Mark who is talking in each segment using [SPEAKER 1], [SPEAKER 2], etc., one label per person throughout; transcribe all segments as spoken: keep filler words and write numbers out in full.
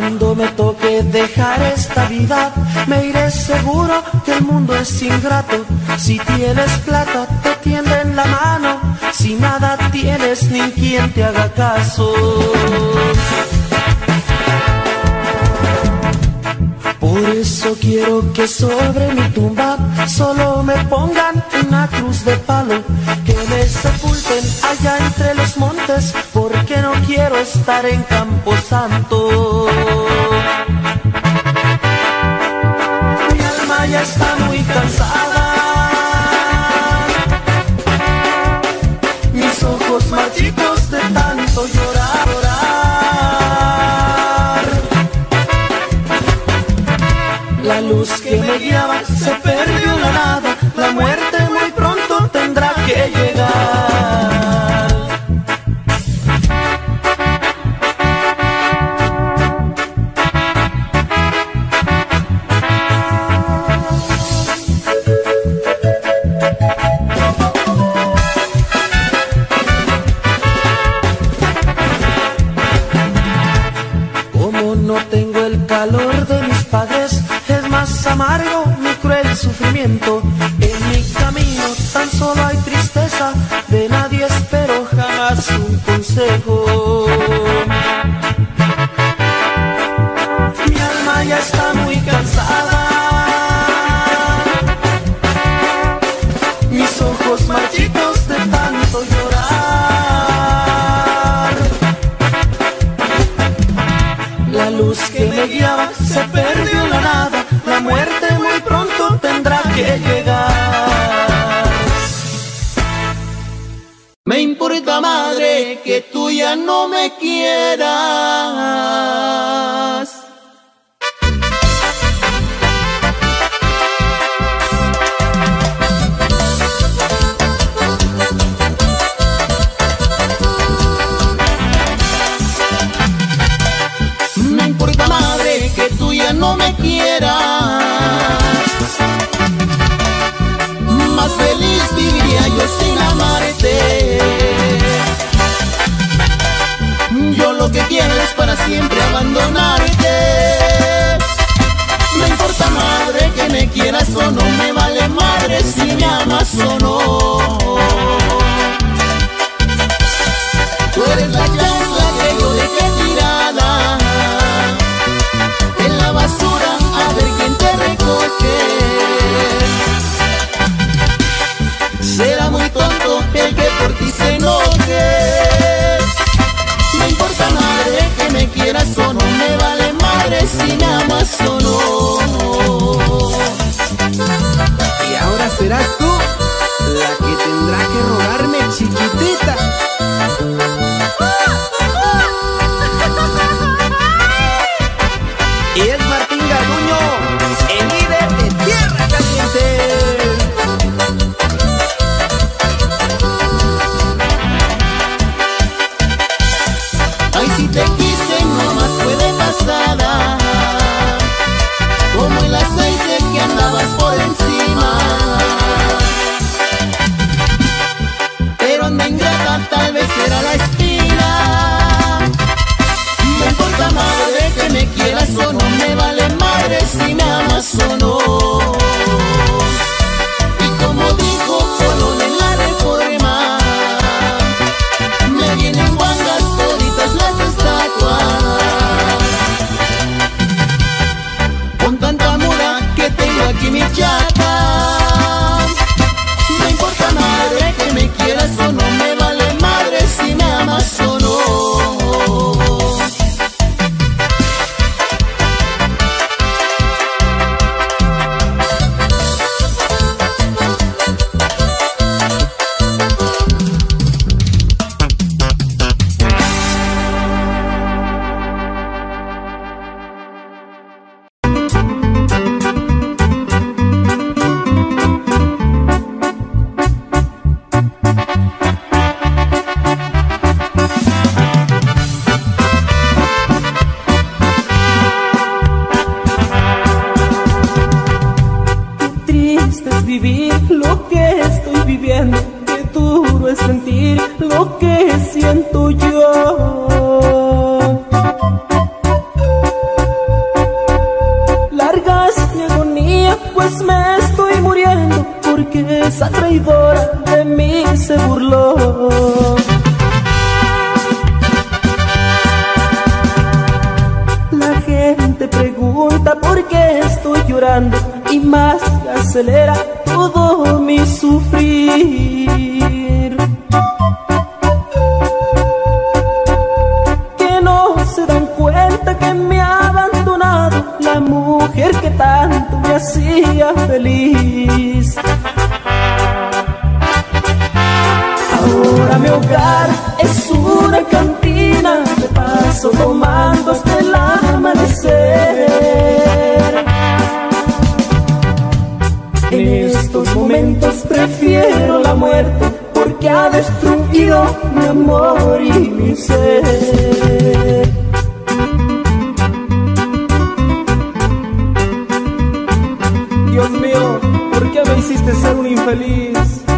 [SPEAKER 1] Cuando me toque dejar esta vida, me iré seguro que el mundo es ingrato. Si tienes plata, te tienden la mano. Si nada tienes, ni quien te haga caso. Por eso quiero que sobre mi tumba solo me pongan una cruz de palo, que me sepulten allá entre los montes, porque no quiero estar en Camposanto. Mi alma ya está muy cansada, mis ojos marchitos de tanto llorar, llorar. La luz que me guiaba se perdió en la nada, la muerte muy pronto tendrá que llegar. Como no tengo el calor de mis padres, es más amargo mi cruel sufrimiento. En mi camino tan solo hay tristeza, de nadie espero jamás un consejo. Mi alma ya está muy cansada, mis ojos marchitos de tanto llorar. La luz que me guiaba se perdió en la nada, la muerte muy pronto tendrá que llegar.
[SPEAKER 2] Me importa, madre, que tú ya no me quieras. Me importa, madre, que tú ya no me quieras. Más feliz viviría yo sin amarte. Yo lo que quiero es para siempre abandonarte. No importa, madre, que me quieras o no, me vale madre si me amas o no. Tú eres la chancla que yo dejé tirada en la basura, a ver quién te recoge. Será muy tonto el que por ti se enoje. No importa, madre, que me quieras o no, me vale madre si me amas o no.
[SPEAKER 3] Y ahora serás tú la que tendrá que rogarme, chiquitita.
[SPEAKER 1] llorando y más se acelera todo mi sufrir. Que no se dan cuenta que me ha abandonado la mujer que tanto me hacía feliz. Ahora mi hogar es una cantina, me paso tomando hasta el amanecer. En estos momentos prefiero la muerte porque ha destruido mi amor y mi ser. Dios mío, ¿por qué me hiciste ser un infeliz?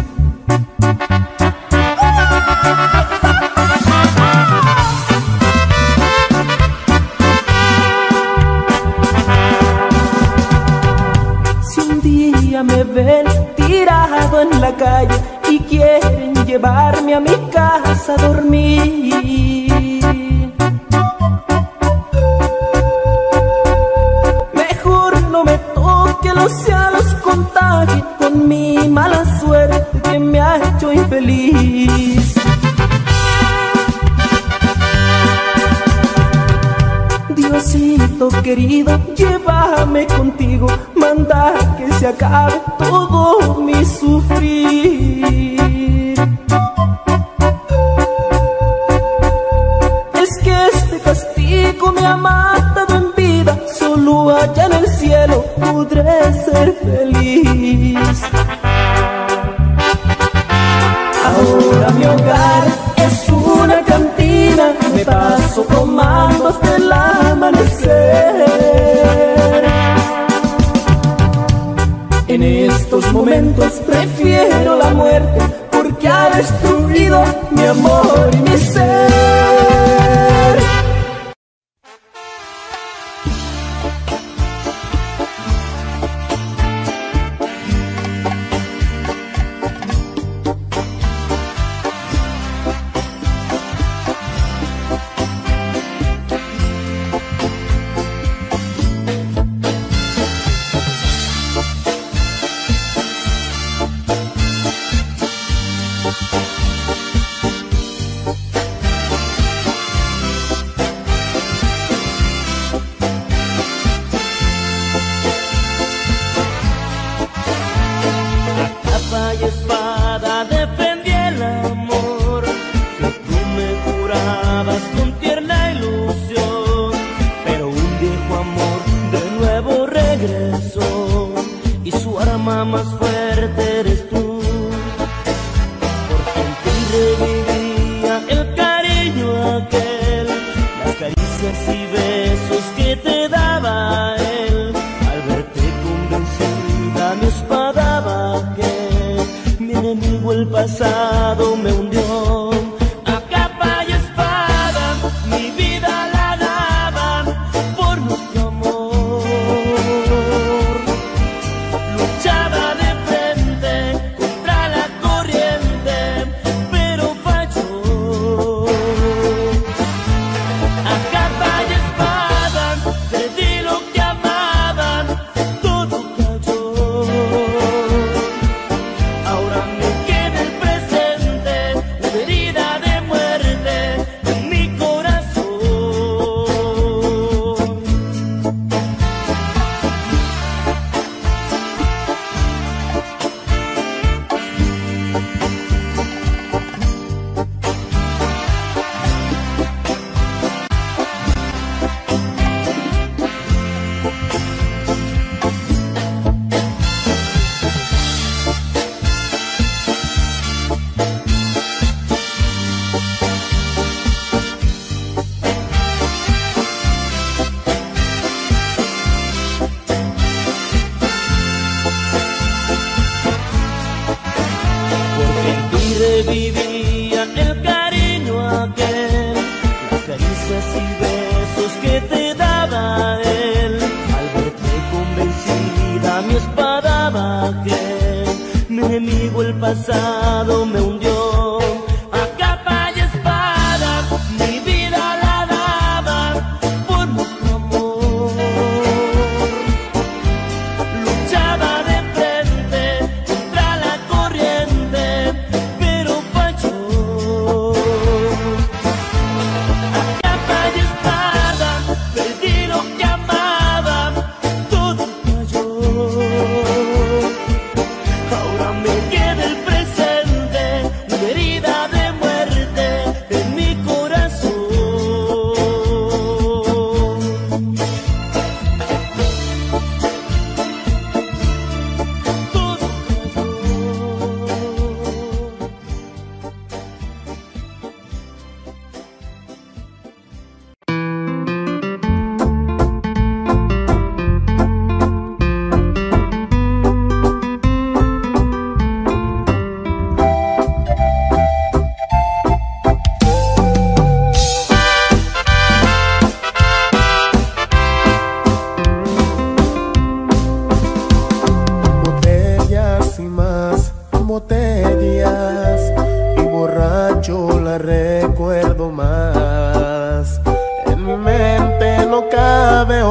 [SPEAKER 1] Me ven tirado en la calle y quieren llevarme a mi casa a dormir. Mejor no me toque, los cielos contagien con mi mala suerte que me ha hecho infeliz. Diosito querido, llévame contigo, manda que se acabe todo mi sufrir. Es que este castigo me ha matado en vida, solo allá en el cielo podré ser feliz. Ahora mi hogar es una cantina, me paso tomando hasta el amanecer. En estos momentos prefiero la muerte porque ha destruido mi amor y mi ser.
[SPEAKER 4] Más fuerte eres tú, porque en ti revivía el cariño aquel, las caricias y besos que te daba él. Al verte convencida mi espada bajé, mi enemigo el pasado me hundió. A capa y espada mi vida la daba por nuestro amor. Luchaba revivía el cariño aquel, las caricias y besos que te daba él. Al verte convencida mi espada bajé, mi enemigo el pasado me hundió. A capa y espada mi vida la daba por nuestro amor.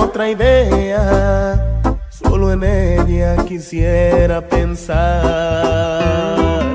[SPEAKER 2] otra idea, solo en ella quisiera pensar.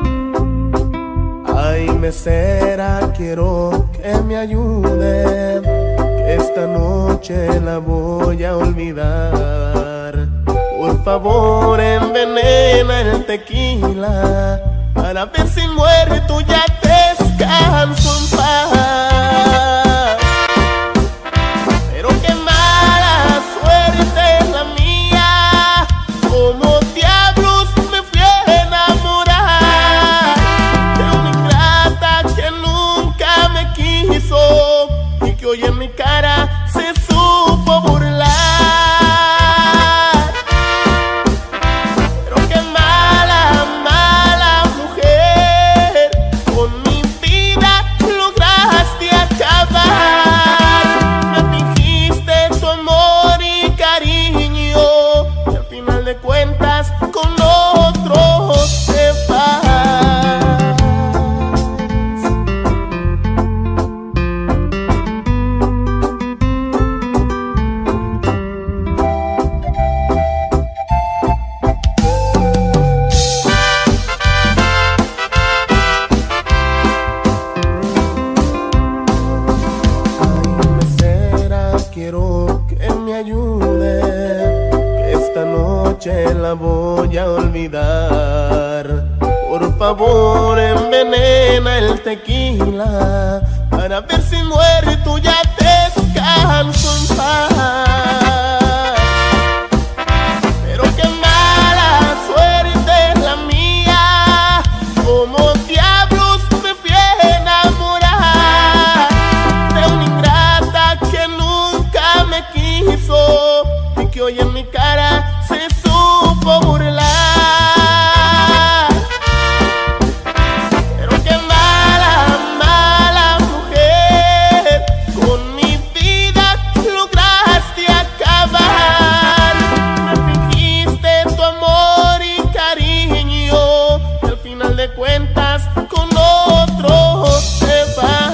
[SPEAKER 2] Ay, mesera, quiero que me ayude, que esta noche la voy a olvidar. Por favor, envenena el tequila para ver si muerto ya descanso en paz. Pero qué mala suerte es la mía, como diablos me fui a enamorar de una ingrata que nunca me quiso y que hoy en mi cara se supo burlar. La voy a olvidar. Por favor, envenena el tequila para ver si muerto ya descanso en paz. Pero qué mala suerte es la mía, como diablos me fui a enamorar de una ingrata que nunca me quiso y que hoy en mi cara se supo burlar. Pero qué mala, mala mujer, con mi vida lograste acabar. Me fingiste tu amor y cariño y al final de cuentas con otro te vas.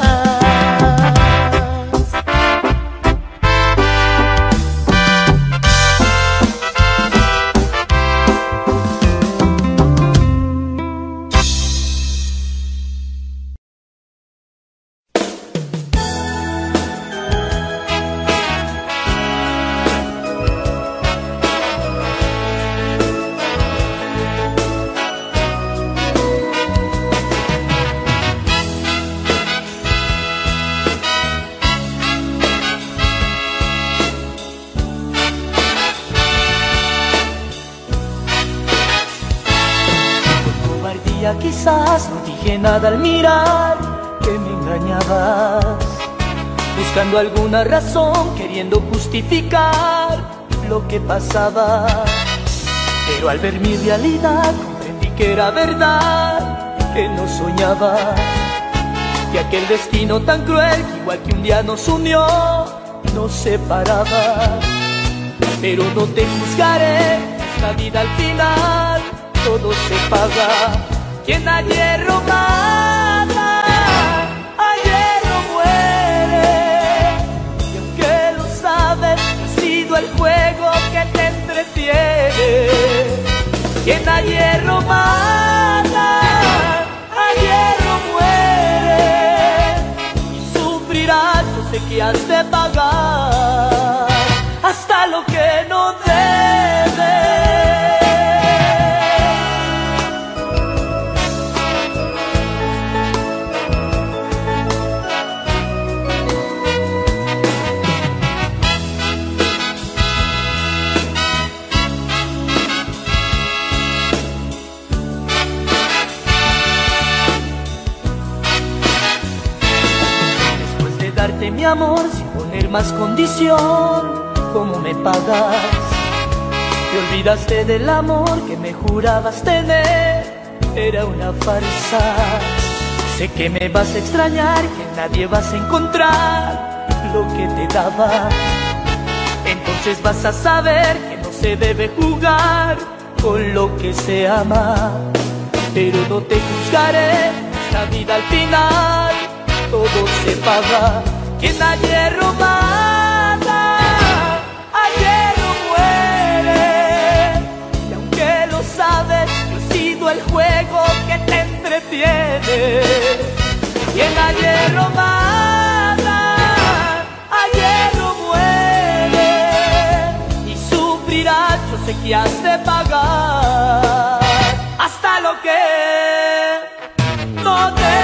[SPEAKER 4] Quizás no dije nada al mirar que me engañabas, buscando alguna razón, queriendo justificar lo que pasaba. Pero al ver mi realidad comprendí que era verdad, que no soñaba, que aquel destino tan cruel que igual que un día nos unió, nos separaba. Pero no te juzgaré, esta vida al final todo se paga. Quien a hierro mata, a hierro muere. Y aunque lo sabes, ha sido el juego que te entretiene. Quien a hierro mata, a hierro muere. Y sufrirás, yo sé que has de pagar hasta lo que no debes. Darte mi amor sin poner más condición, ¿cómo me pagas? Te olvidaste del amor que me jurabas tener, era una farsa. Sé que me vas a extrañar, que en nadie vas a encontrar lo que te daba. Entonces vas a saber que no se debe jugar con lo que se ama. Pero no te juzgaré, esta vida al final todo se paga. Quien a hierro mata, a hierro mata, a hierro muere, y sufrirás, yo sé que has de pagar hasta lo que no te.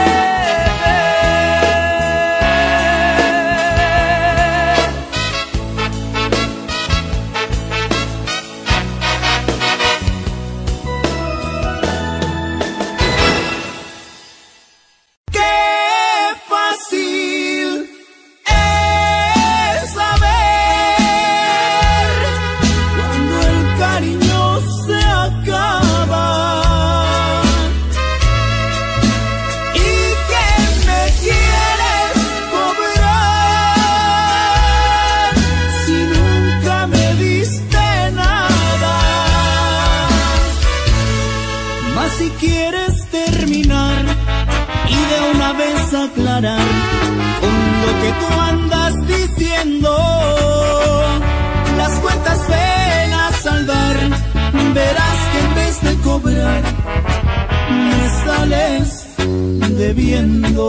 [SPEAKER 2] Aclarar con lo que tú andas diciendo, las cuentas ven a saldar, verás que en vez de cobrar me sales debiendo.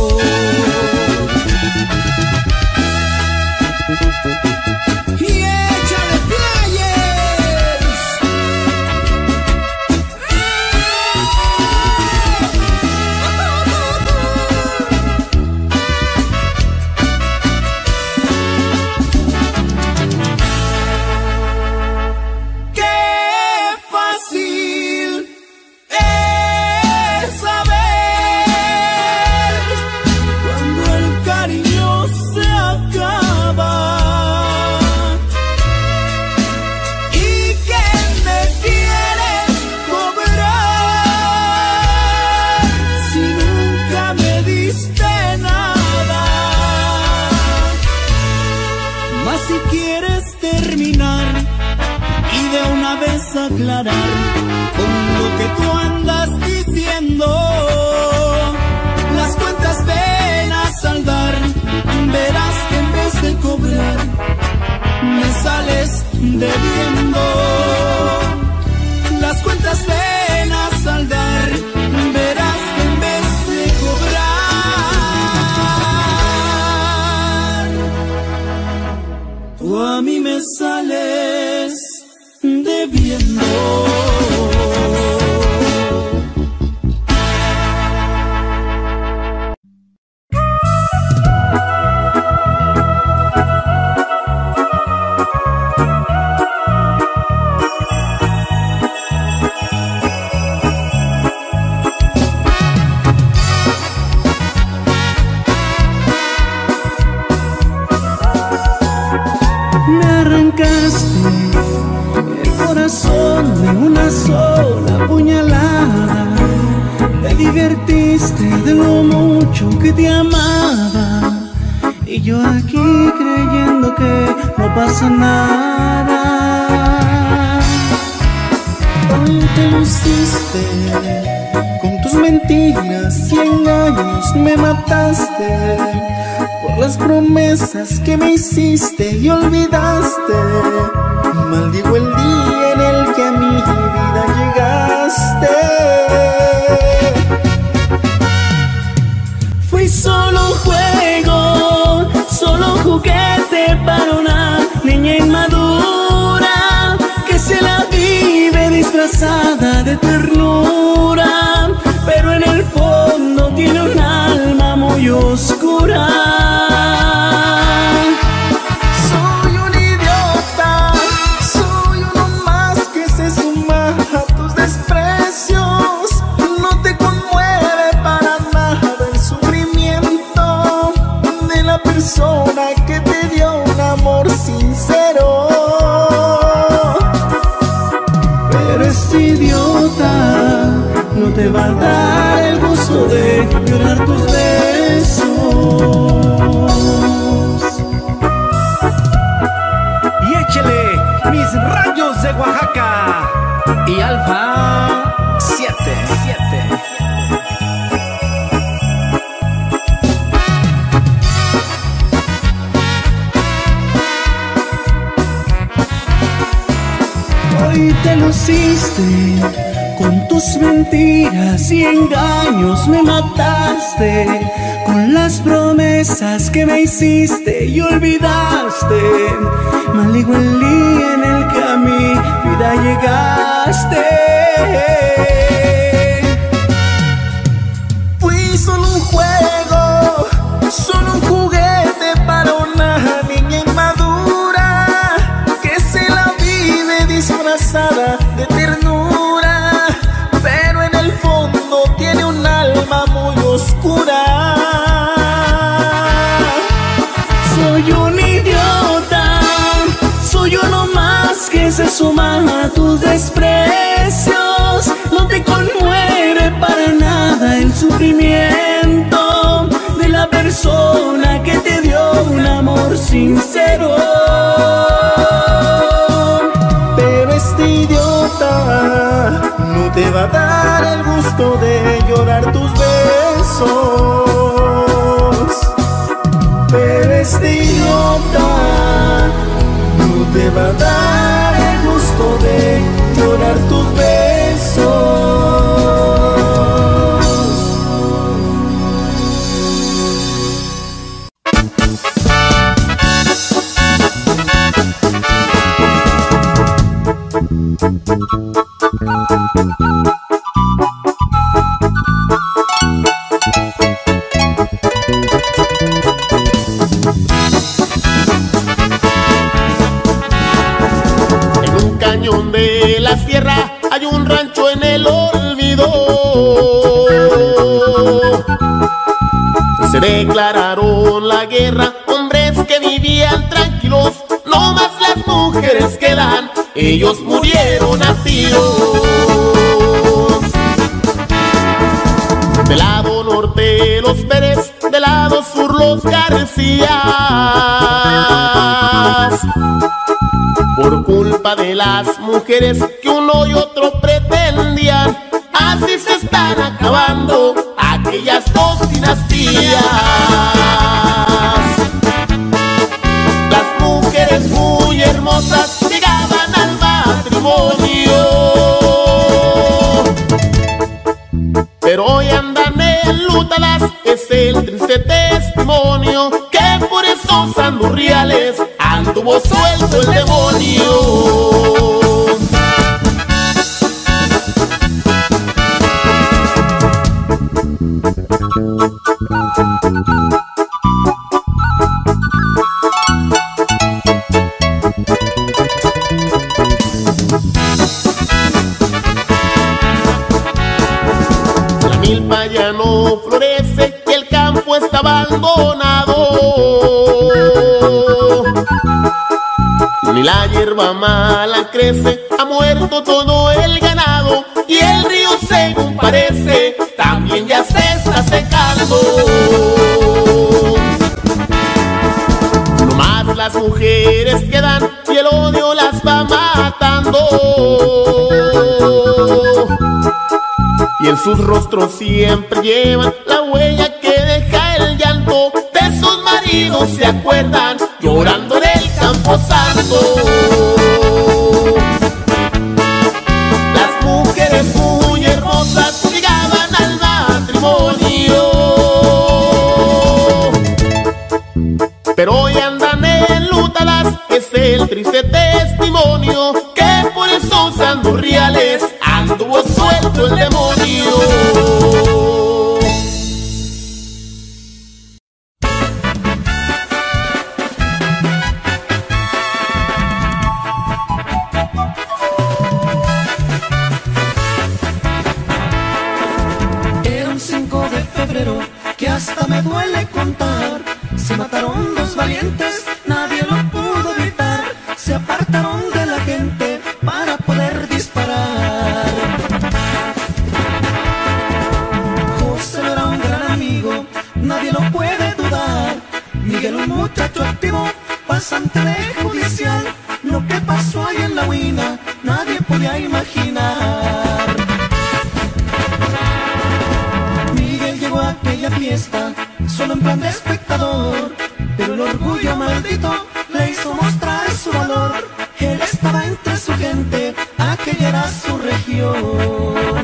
[SPEAKER 2] Y échale players. Aclarar con lo que tú andas diciendo, las cuentas ven a saldar, verás que en vez de cobrar me sales debiendo. Las cuentas ven a saldar, verás que en vez de cobrar tú a mí me sales debiendo.
[SPEAKER 1] Me arrancaste el corazón de una sola puñalada. Te divertiste de lo mucho que te amaba, y yo aquí creyendo que no pasa nada. Hoy te luciste con tus mentiras y engaños, me mataste por las promesas que me hiciste y olvidaste. Maldigo el día en el que a mi vida llegaste. Fui solo un juego, solo un juguete para una niña inmadura que se la vive disfrazada de ternura, pero en el fondo tiene un alma muy oscura. Soy un idiota, soy uno más que se suma a tus desprecios. No te conmueve para nada el sufrimiento de la persona que te dio un amor sincero. Pero este idiota no te va a dar el gusto de violar tus besos. Y échele mis rayos de Oaxaca y Alfa siete siete. Hoy te luciste
[SPEAKER 3] Con tus mentiras y engaños me mataste, con las promesas que me hiciste y olvidaste. Maldigo el día en el que a mi vida llegaste.
[SPEAKER 2] Fui solo un juego, solo un juguete para una niña inmadura que se la vive disfrazada de ternura, pero en el fondo tiene un alma muy oscura.
[SPEAKER 3] Soy un idiota, soy uno más que se suma a tus desprecios. No te conmueve para nada el sufrimiento de la persona que te dio un amor sincero.
[SPEAKER 2] Pero este idiota no te va a dar el gusto de llorar tus besos. Pero este idiota no te va a dar el gusto de llorar tus besos. En un cañón de la sierra hay un rancho en el olvido. Se declararon la guerra hombres que vivían tranquilos, no más las mujeres quedan, ellos murieron a tiros. Del lado norte los Pérez, del lado sur los Garcías. Por culpa de las mujeres que uno y otro pretendían, así se están acabando aquellas dos dinastías. Las mujeres muy hermosas llegaban al matrimonio, pero hoy andan enlutadas, es el triste testimonio que por esos andurriales anduvo suelto el demonio. La milpa ya no florece y el campo está abandonado. Ni la hierba mala crece, ha muerto todo el ganado, y el río, según parece, también ya se está secando. No más las mujeres quedan y el odio las va matando, y en sus rostros siempre llevan la huella que deja el llanto de sus maridos, se acuerdan llorando en el camposanto. Las mujeres muy hermosas llegaban al matrimonio, pero hoy andan enlutadas, es el triste testimonio que por esos andurriales anduvo suelto el demonio.
[SPEAKER 1] Era un cinco de febrero que hasta me duele contar. Se mataron dos valientes, nadie lo pudo evitar. Se apartaron de la gente para poder disparar. José era un gran amigo, nadie lo puede dudar. Miguel, un muchacho activo, pasante de judicial. Lo que pasó ahí en la Huina, nadie podía imaginar. Miguel llegó a aquella fiesta solo en plan de espectador, pero el orgullo maldito le hizo mostrar su valor. Él estaba entre su gente, aquella era su región.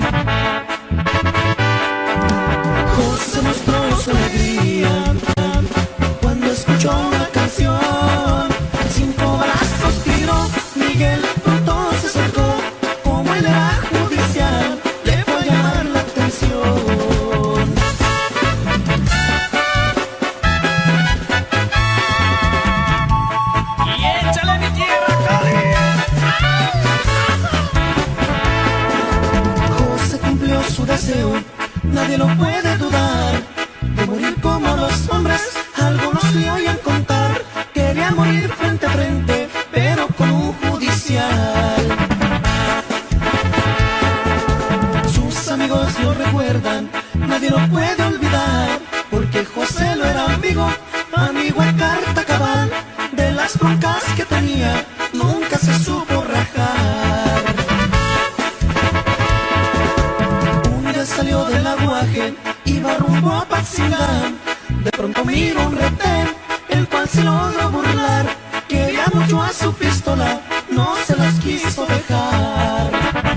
[SPEAKER 1] logró burlar. Quería mucho a su pistola, no se las quiso dejar.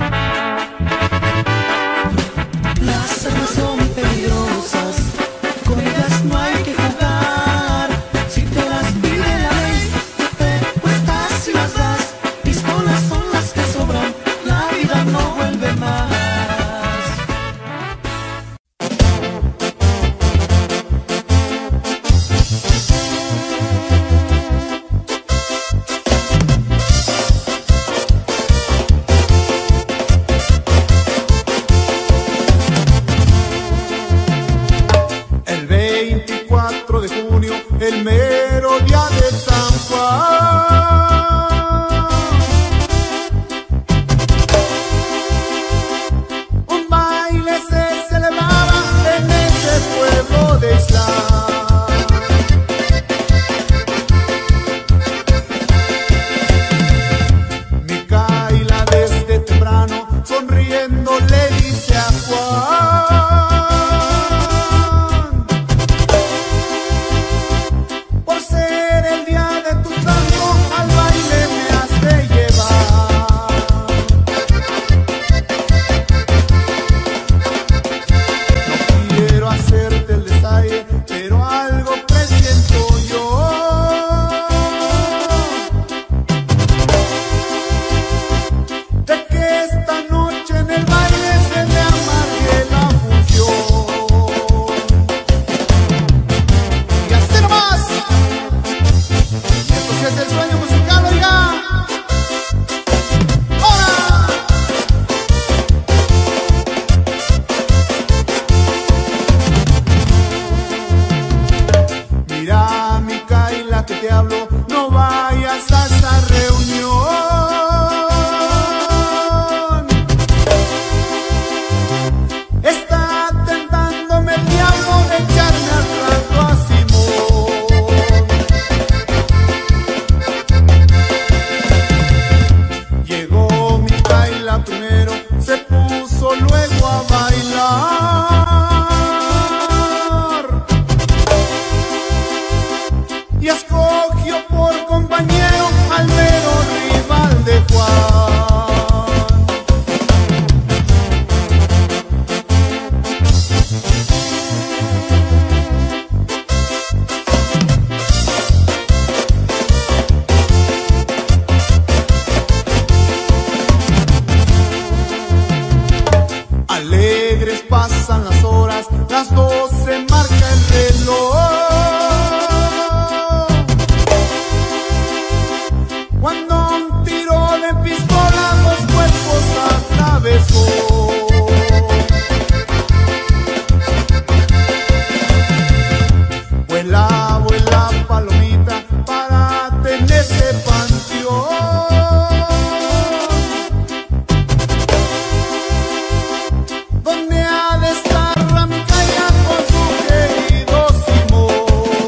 [SPEAKER 1] Las armas son peligrosas, con ellas no hay que jugar. Si te las pide la ley, te cuestas y las das. Pistolas son las que sobran, la vida no vuelve más.
[SPEAKER 5] El mero día de San Juan, un baile se celebraba en ese pueblo de Islán. Micaela desde temprano sonriendo le dice a Juan: te hablo, no vayas a esa reunión. Está tentándome el diablo de echarme al rato a Simón. Llegó Micaela primero, se puso luego a bailar. Y escogió por compañero al mero rival de Juan. Alegres pasan las horas, las doce marca el reloj. Cuando un tiro de pistola los cuerpos atravesó. Vuela, vuela palomita, párate en ese panteón. Donde ha de estar la Micaela con su querido Simón.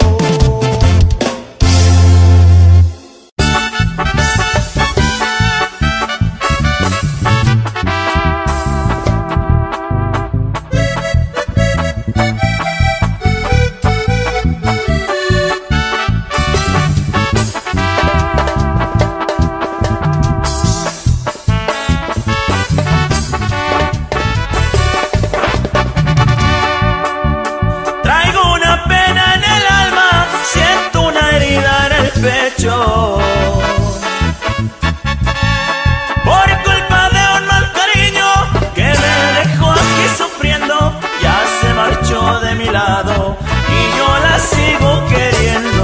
[SPEAKER 4] Por culpa de un mal cariño que me dejó aquí sufriendo, ya se marchó de mi lado y yo la sigo queriendo.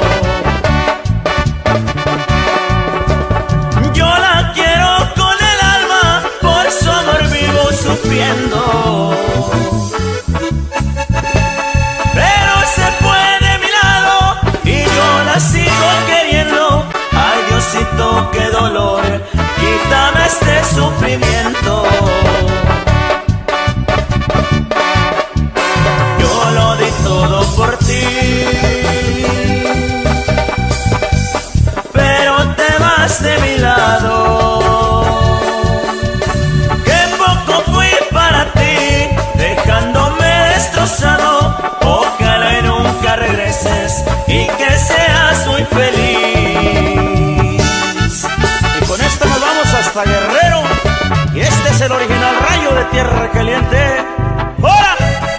[SPEAKER 4] Yo la quiero con el alma, por su amor vivo sufriendo. Pero se fue de mi lado y yo la sigo queriendo. el original Rayo de Tierra Caliente. ¡Hola!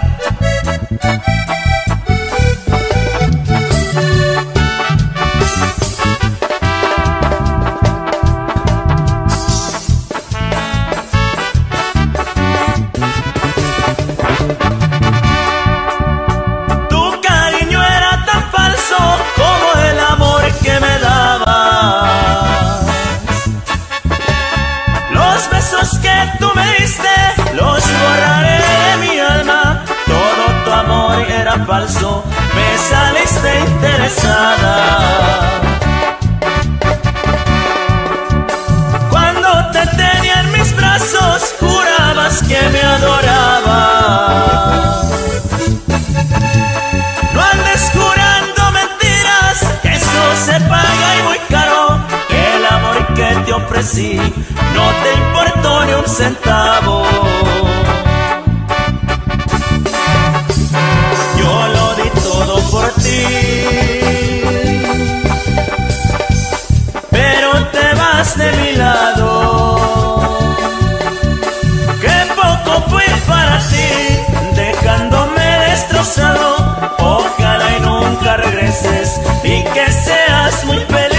[SPEAKER 3] Tu cariño era tan falso como el amor que me dabas. Los besos que tú me diste los borraré de mi alma. Todo tu amor era falso, me saliste interesada. Cuando te tenía en mis brazos, jurabas que me adorabas. No andes jurando mentiras, que eso se paga y muy caro. El amor que te ofrecí no te importó ni un centavo. Yo lo di todo por ti, pero te vas de mi lado. Qué poco fui para ti, dejándome destrozado. Ojalá y nunca regreses y que seas muy feliz.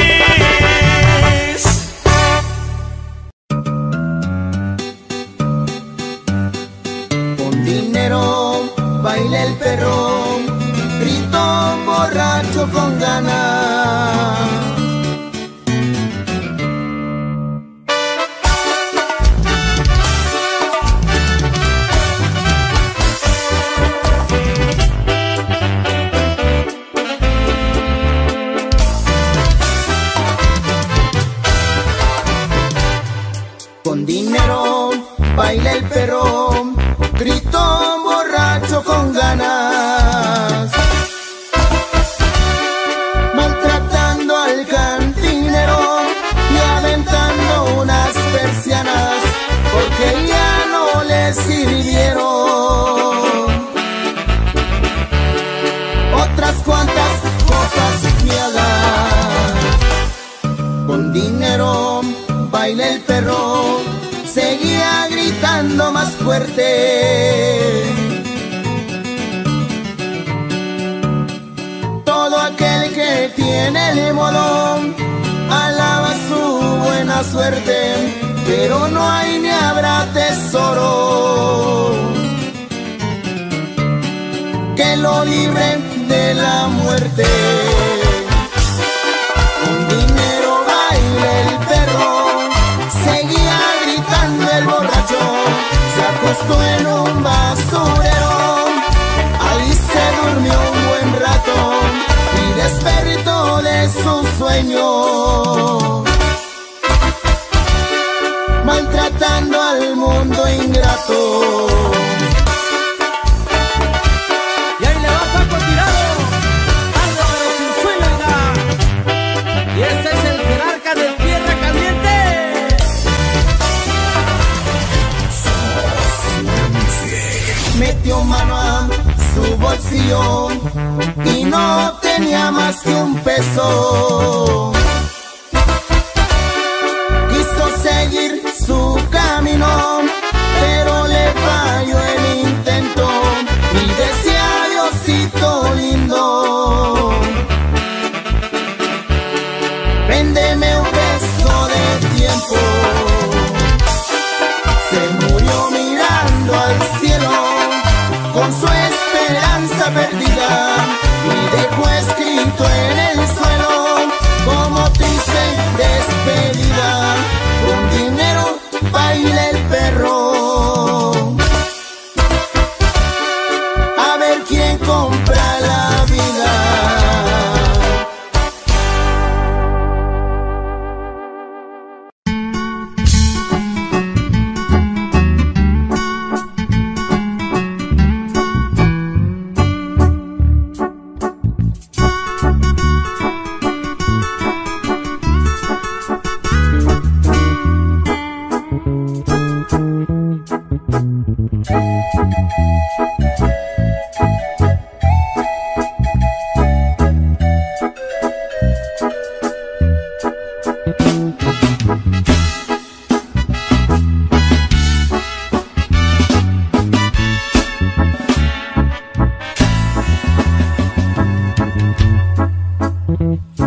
[SPEAKER 2] Con dinero baila el perro, grito borracho con ganas. Con dinero baila el perro, grito borracho con ganas. Maltratando al cantinero y aventando unas persianas, porque ya no le sirvieron. Otras cuantas copas fiadas. Con dinero baila el perro, seguía gritando más fuerte. Todo aquel que tiene el modo alaba su buena suerte, pero no hay ni habrá tesoro que lo libre de la muerte. Con dinero baila el perro, seguía gritando el borracho, se acostó en un basurero, ahí se durmió un buen rato y despertó de su sueño, maltratando al mundo ingrato.
[SPEAKER 1] Y ahí le va Paco Tirado, Álvaro sin sueño, y este es el jerarca de Tierra Caliente.
[SPEAKER 2] Metió mano a su bolsillo y no tenía más que un peso. Quiso seguir su camino, pero le falló el intento y decía Diosito lindo, véndeme un peso de tiempo. Se murió mirando al cielo con su esperanza perdida y dejó escrito en el suelo como triste despedida. Con dinero baila el perro, a ver quién compra la vida.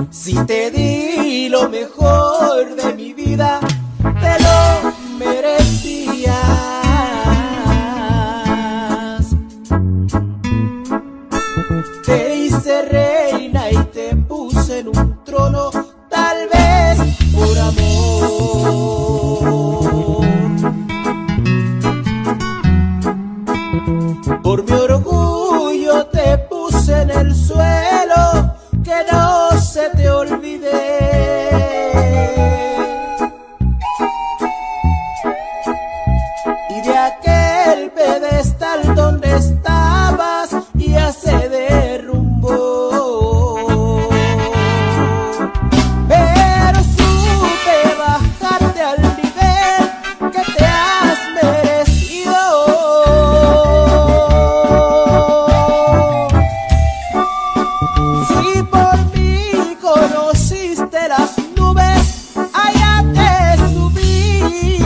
[SPEAKER 1] Si te di lo mejor de mi vida, te lo merecías. Te hice reina y te puse en un trono, tal vez por amor. Por mi orgullo te puse en el suelo, que no se te olvide. Y de aquel pedestal donde estabas ya se derrumbó. Pero supe bajarte al nivel que te has merecido. Si por mí conociste las nubes, allá te subí.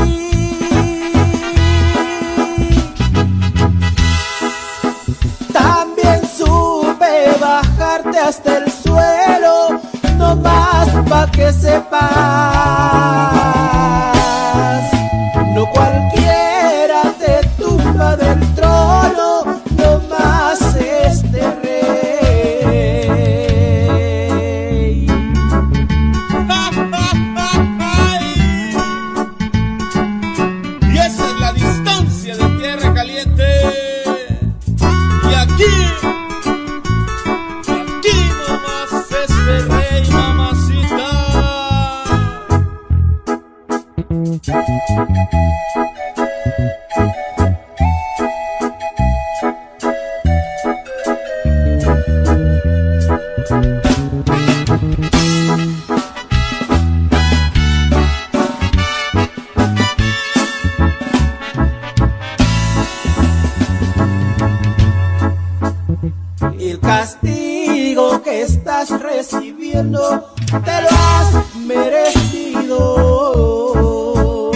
[SPEAKER 1] También supe bajarte hasta el suelo, no más pa' que sepas. No cualquiera te tumba del trono, no más este rey.
[SPEAKER 6] Y esa es la distancia de Tierra Caliente. Y aquí, aquí nomás este rey, mamacita.
[SPEAKER 1] El castigo que estás recibiendo te lo has merecido.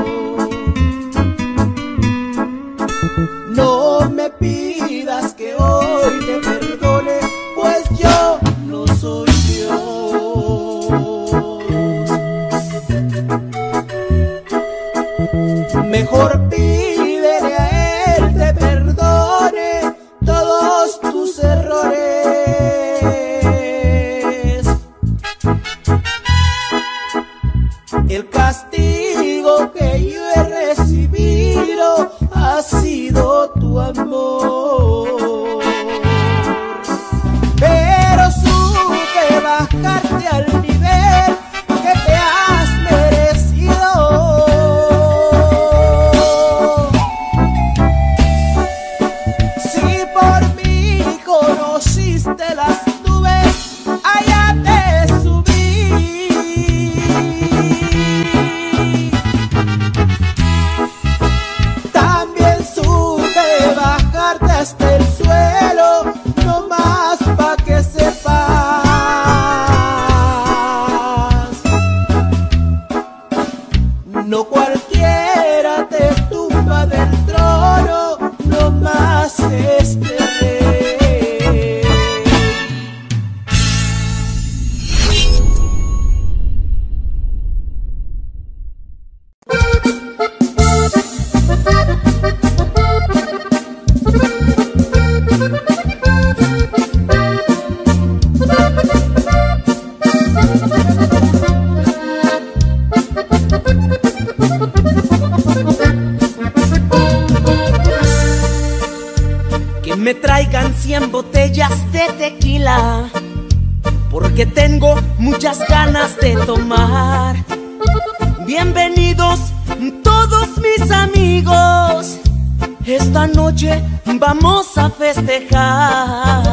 [SPEAKER 1] No me pidas que hoy te perdone, pues yo no soy Dios. Mejor pídele a Él te perdone todos tus errores. El castigo que yo he recibido ha sido tu amor. Pero supe bajarte al nivel que te has merecido. Si por mí conociste las nubes, allá te subí. También supe bajarte hasta el suelo, no más pa' que sepas. No cualquiera te tumba del trono, no más este rey.
[SPEAKER 3] Que me traigan cien botellas de tequila, porque tengo muchas ganas de tomar. Bienvenidos todos mis amigos, esta noche vamos a festejar.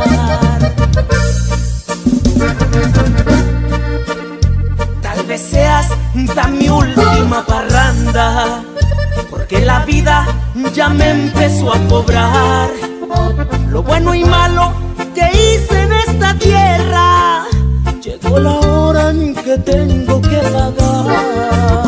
[SPEAKER 3] Tal vez seas esta mi última parranda, porque la vida ya me empezó a cobrar lo bueno y malo que hice en esta tierra. Llegó la hora en que tengo que pagar.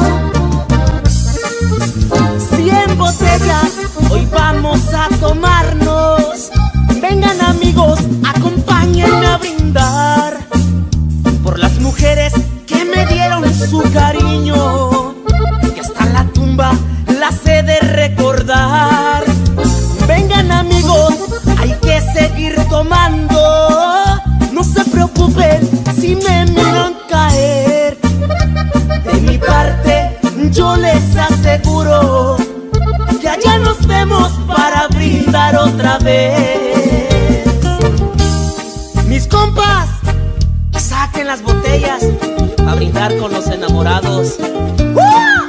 [SPEAKER 3] Cien botellas hoy vamos a tomarnos. Vengan amigos, acompáñenme a brindar por las
[SPEAKER 1] su cariño, que hasta la tumba la hace de recordar. Vengan amigos, hay que seguir tomando. No se preocupen si me miran caer. De mi parte yo les aseguro que allá nos vemos para brindar otra vez. Mis compas, saquen las botellas a brindar con los enamorados. ¡Uh!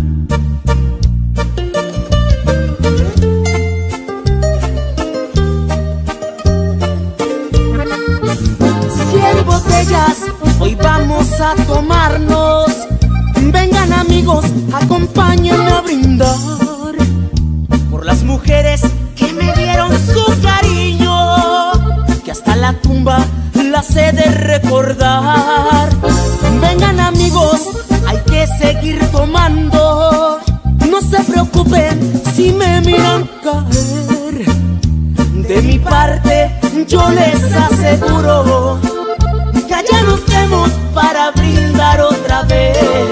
[SPEAKER 1] Cien botellas, hoy vamos a tomarnos. Vengan amigos, acompáñenme a brindar por las mujeres que me dieron su cariño, que hasta la tumba las he de recordar. Vengan amigos, hay que seguir tomando. No se preocupen si me miran caer. De mi parte yo les aseguro que allá nos vemos para brindar otra vez.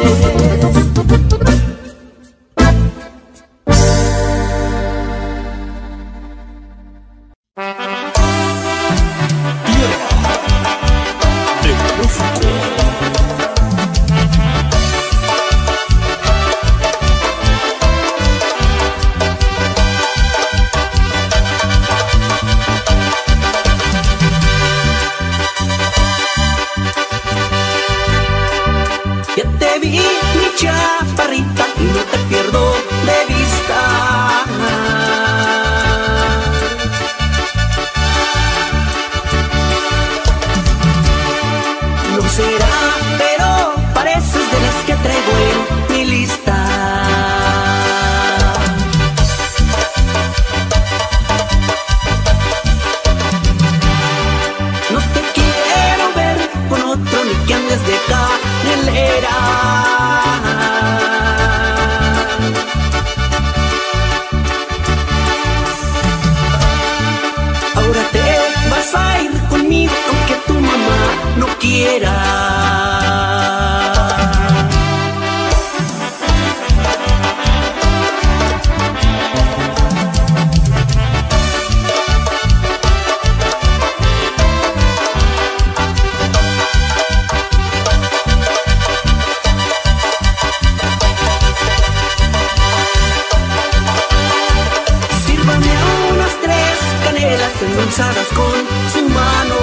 [SPEAKER 3] endulzadas con su mano.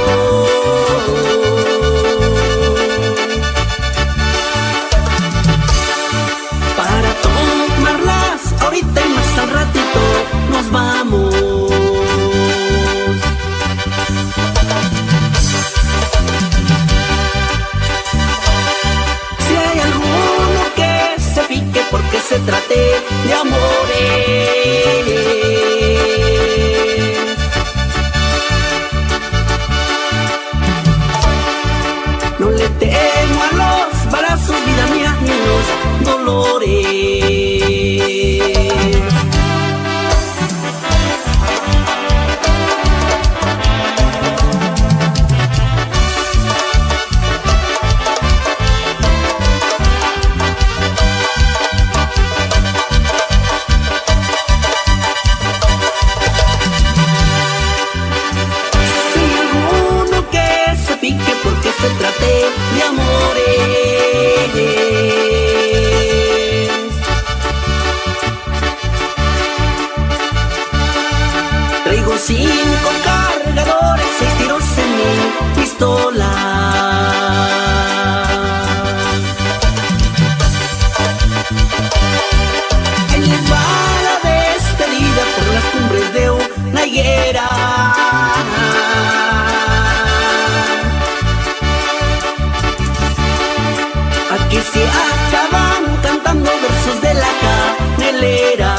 [SPEAKER 3] Para tomarlas ahorita y más al ratito nos vamos. Si hay alguno que se pique porque se trate de amores, no le temo a los balazos, vida mía, ni los dolores. Porque se trate de amores, traigo cinco cargadores, seis tiros en mi pistola. Él les va la despedida por las cumbres de una higuera. Aquí se acaban cantando versos de la canelera.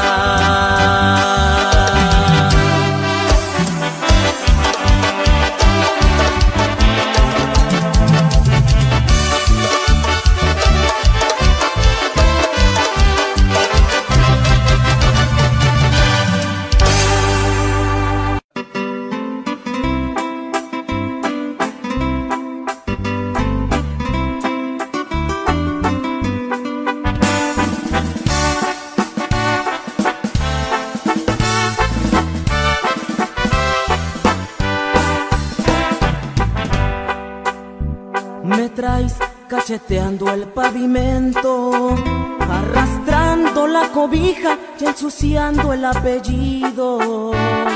[SPEAKER 1] traes cacheteando el pavimento, arrastrando la cobija y ensuciando el apellido.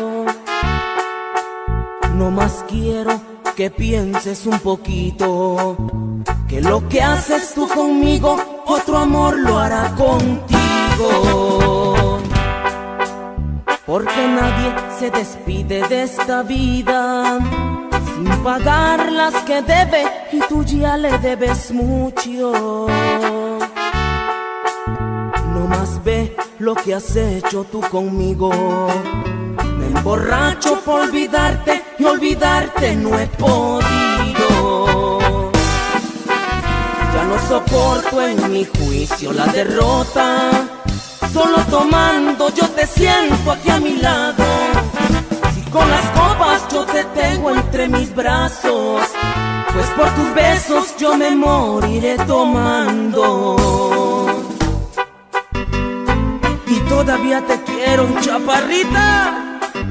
[SPEAKER 1] No más quiero que pienses un poquito que lo que haces tú conmigo, otro amor lo hará contigo. Porque nadie se despide de esta vida sin pagar las que debe, y tú ya le debes mucho. No más ve lo que has hecho tú conmigo. Me emborracho por olvidarte y olvidarte no he podido. Ya no soporto en mi juicio la derrota. Solo tomando yo te siento aquí a mi lado. Si con las copas yo te tengo entre mis brazos, pues por tus besos yo me moriré tomando. Y todavía te quiero, chaparrita.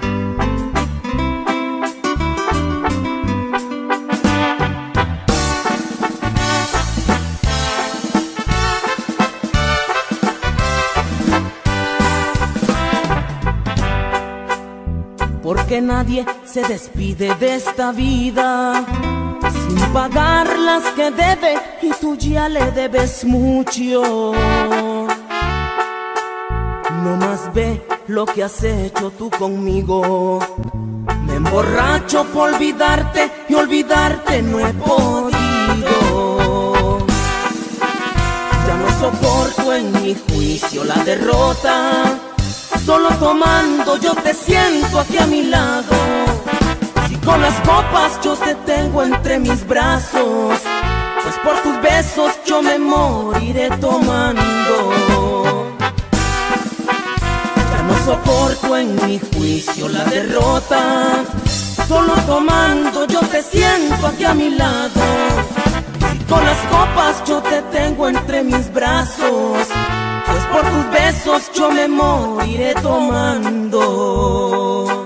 [SPEAKER 1] Porque nadie se despide de esta vida sin pagar las que debe, y tú ya le debes mucho. No más ve lo que has hecho tú conmigo. Me emborracho por olvidarte y olvidarte no he podido. Ya no soporto en mi juicio la derrota. Solo tomando yo te siento aquí a mi lado. Si con las copas yo te tengo entre mis brazos, pues por tus besos yo me moriré tomando. Ya no soporto en mi juicio la derrota. Solo tomando yo te siento aquí a mi lado. Si con las copas yo te tengo entre mis brazos, pues por tus besos yo me moriré tomando.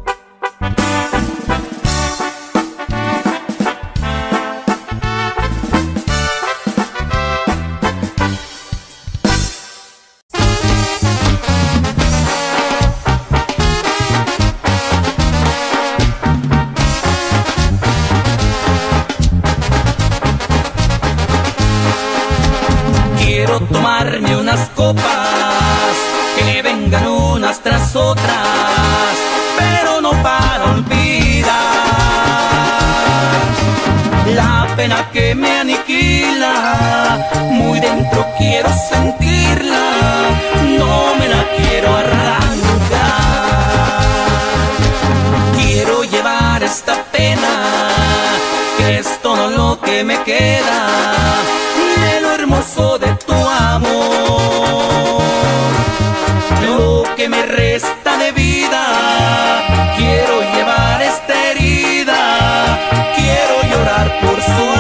[SPEAKER 3] Quiero tomarme unas copas que vengan unas tras otras, pero no para olvidar la pena que me aniquila. Muy dentro quiero sentirla, no me la quiero arrancar. Quiero llevar esta pena, que es todo lo que me queda de lo hermoso de tu amor. Lo que me resta de vida, quiero llevar esta herida, quiero llorar por su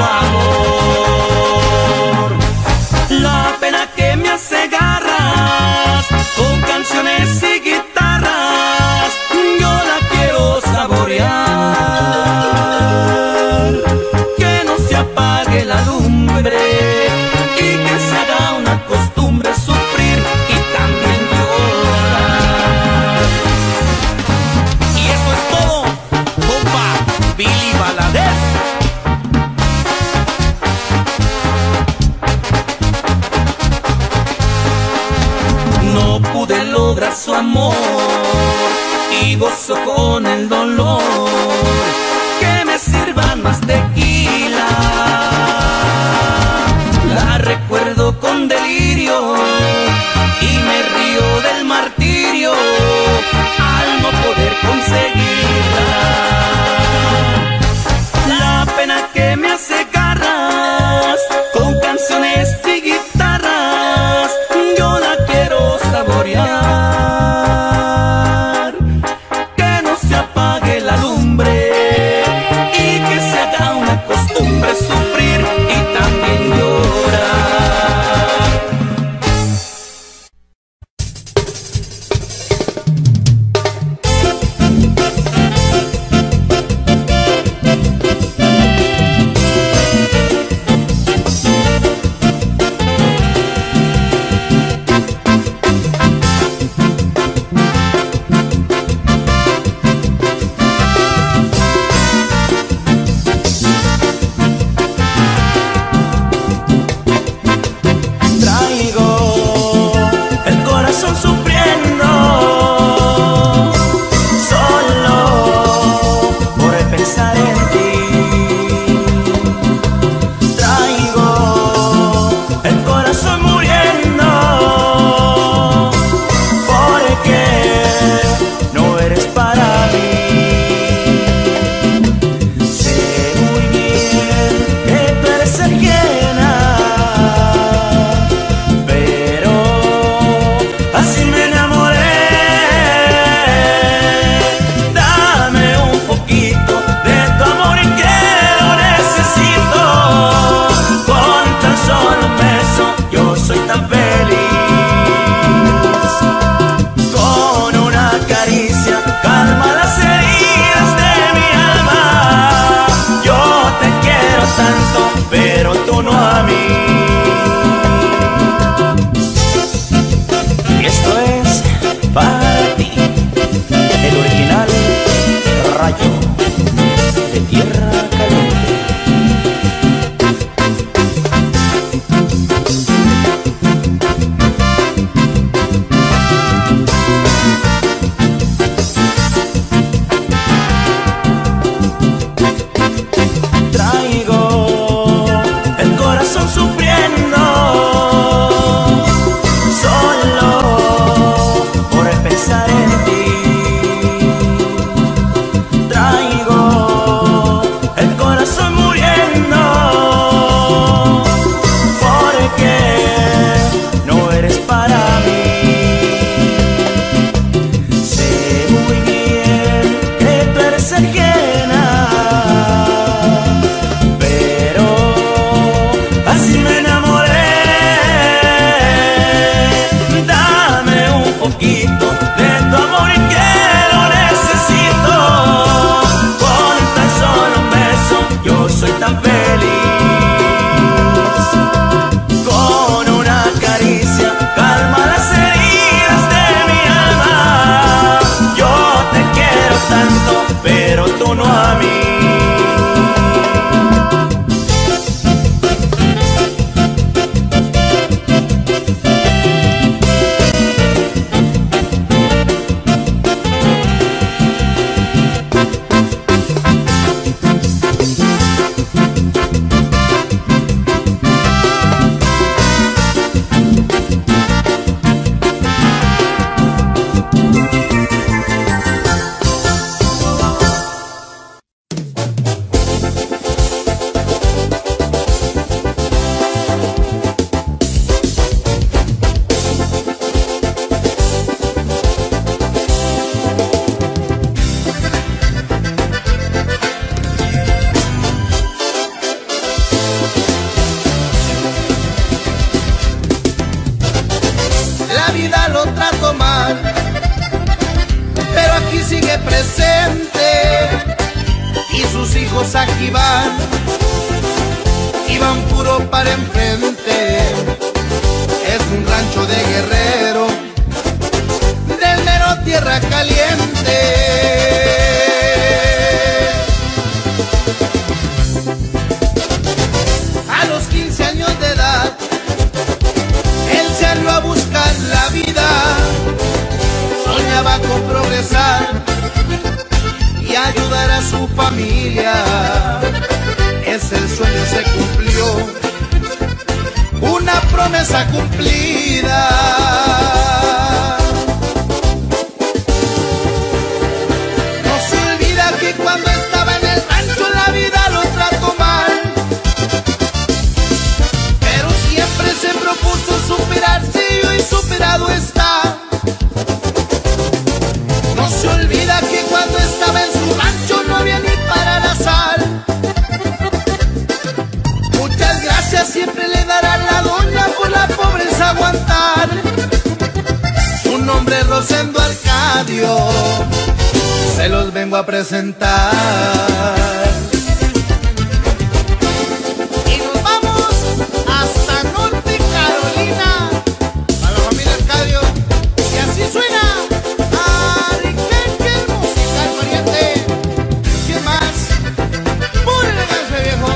[SPEAKER 3] amor. La pena que me hace garras con canciones y guitarras, yo la quiero saborear. Que no se apague la lumbre y que se haga una costumbre sufrir y también llorar. Y eso es todo, compa Billy Valadez. No pude lograr su amor y gozo con el dolor. Que me sirvan más tequila. La recuerdo con delirio y me río del martirio al no poder conseguirla. La pena que me hace garras con canciones y guitarras, yo la quiero saborear. Que no se apague la luz
[SPEAKER 4] caballo de tierra caliente. Traigo el corazón sufriendo solo por pensar en ti. Traigo el corazón muriendo porque no eres para mí. Sé muy bien que tú eres ajena, pero así me enamoré. Dame un poquito de tu amor y que lo necesito. Con tan solo un beso yo soy tan feliz. Con una caricia calma las heridas de mi alma. Yo te quiero tanto, pero tú no a mí.
[SPEAKER 2] La vida lo trato mal, pero aquí sigue presente y sus hijos aquí van, y van puro para enfrente. Es un rancho de guerrero, del mero tierra caliente. A los quince años de edad él salió a buscar la vida, soñaba con progresar y ayudar a su familia. Ese sueño se cumplió, una promesa cumplida. No se olvida que cuando estaba en el rancho la vida lo trató mal, pero siempre se propuso superarse y hoy superado está. No se olvida que cuando estaba en su rancho no había ni para la sal. Muchas gracias siempre le dará la doña por la pobreza aguantar. Su nombre es Rosendo Arcadio, se los vengo a presentar. Y nos vamos hasta Norte Carolina, a la familia Arcadio, y así suena Ariqueque, el musical pariente. ¿Quién más? Pura elegancia, viejo.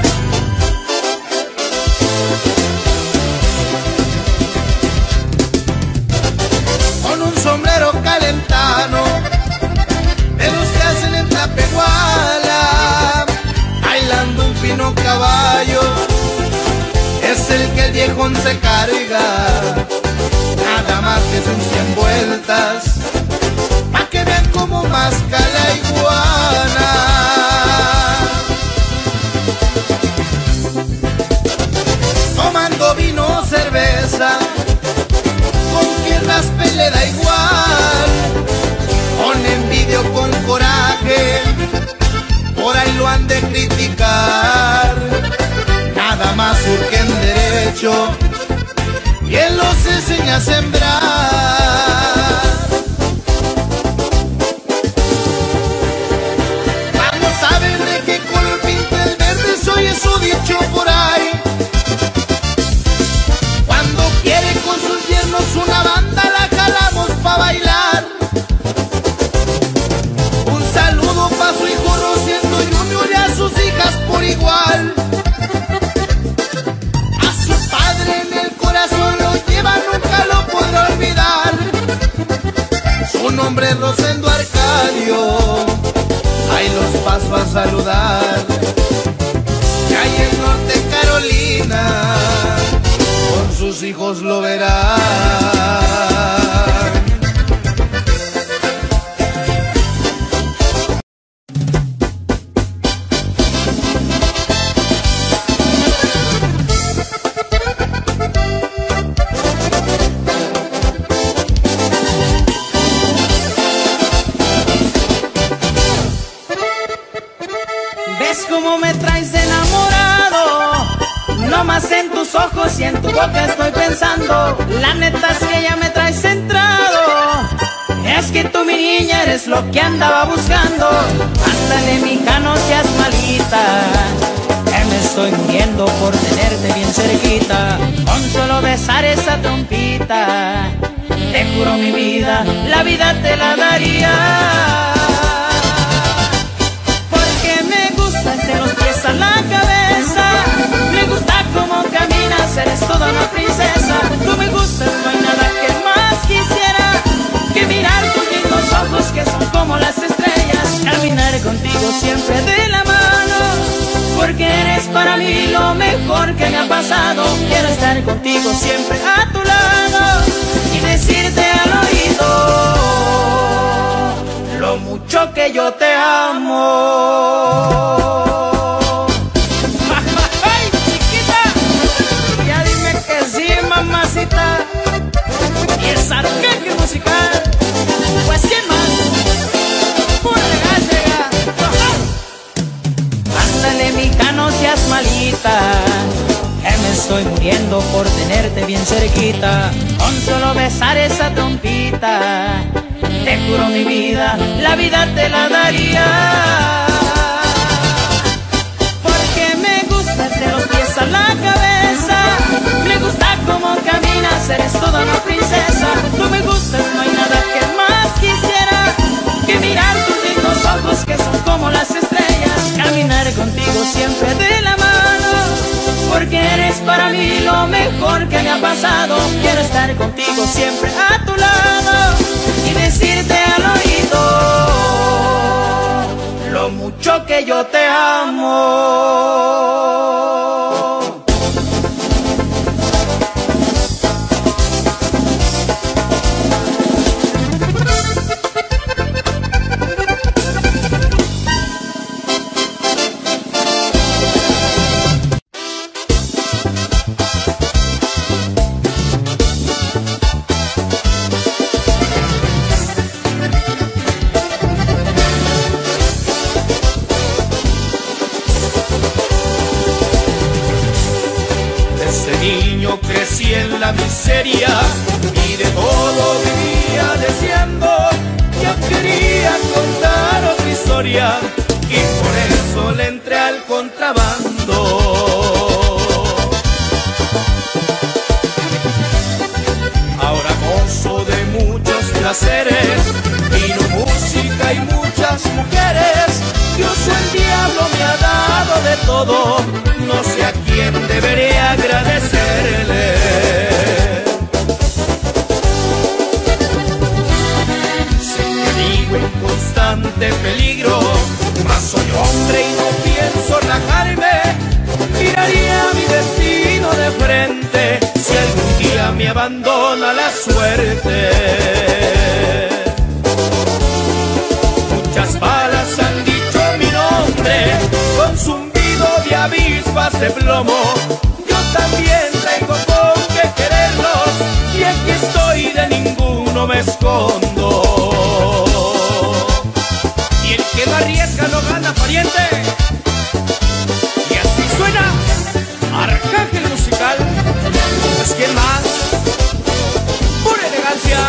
[SPEAKER 2] Con un sombrero calentano, de los que hacen en Tapehuala, bailando un fino caballo, es el que el viejón se carga, nada más que son cien vueltas, pa' que vean cómo masca la iguana. Tomando vino, cerveza, con quien raspe le da igual, con envidia o con coraje, por ahí lo han de criticar. Nada más surgen derecho y él los enseña a sembrar. Vamos a ver de qué color pinta el verde, soy eso dicho por ahí. Cuando quiere con sus yernos una banda la jalamos pa' bailar. Un saludo pa' nombre es Rosendo Arcadio, ahí los paso a saludar. Calle Norte Carolina, con sus hijos lo verán.
[SPEAKER 3] Cómo me traes enamorado, no más en tus ojos y en tu boca estoy pensando. La neta es que ya me traes centrado, es que tú mi niña eres lo que andaba buscando. Ándale mija, no seas malita, que me estoy muriendo por tenerte bien cerquita. Con solo besar esa trompita, te juro mi vida, la vida te la daría. De los pies a la cabeza, me gusta cómo caminas, eres toda una princesa. Tú me gustas, no hay nada que más quisiera que mirar tus lindos ojos que son como las estrellas. Caminar contigo siempre de la mano, porque eres para mí lo mejor que me ha pasado. Quiero estar contigo siempre a tu lado y decirte al oído lo mucho que yo te amo. Y el arcángel musical, pues ¿quién más? Pura elegancia. Ándale mija, no seas malita, que me estoy muriendo por tenerte bien cerquita. Con solo besar esa trompita, te juro mi vida, la vida te la daría. Porque me gustas de los pies a la cabeza, me gusta cómo caminas, eres toda una princesa. Tú me gustas, no hay nada que más quisiera que mirar tus lindos ojos que son como las estrellas. Caminar contigo siempre de la mano, porque eres para mí lo mejor que me ha pasado. Quiero estar contigo siempre a tu lado y decirte al oído lo mucho que yo te amo.
[SPEAKER 2] Crecí en la miseria y de todo vivía deseando. Yo quería contar otra historia y por eso le entré al contrabando. Ahora gozo de muchos placeres, vino, música y muchas mujeres. Dios o el diablo me ha dado de todo, no sé a quién deberé agradecerle. Sé que vivo en constante peligro, mas soy hombre y no pienso rajarme. Miraría mi destino de frente si algún día me abandona la suerte. Muchas balas han dicho mi nombre, con zumbido de avispas de plomo. Yo también tengo con qué quererlos y aquí estoy, de ninguno me escondo. Y el que no arriesga no gana, pariente. Y así suena Arcángel musical. Pues ¿quién más? Pura elegancia.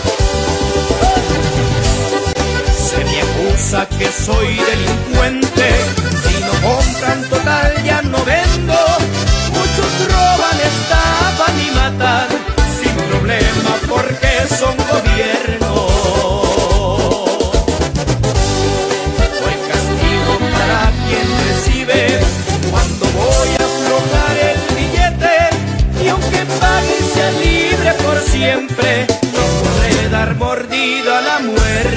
[SPEAKER 2] Se me acusa que soy delincuente, si no compran total ya no vendo. Muchos roban, estafan y matan sin problema porque son gobierno. Fue castigo para quien recibe cuando voy a aflojar el billete, y aunque pague y sea libre por siempre, no podré dar mordida a la muerte.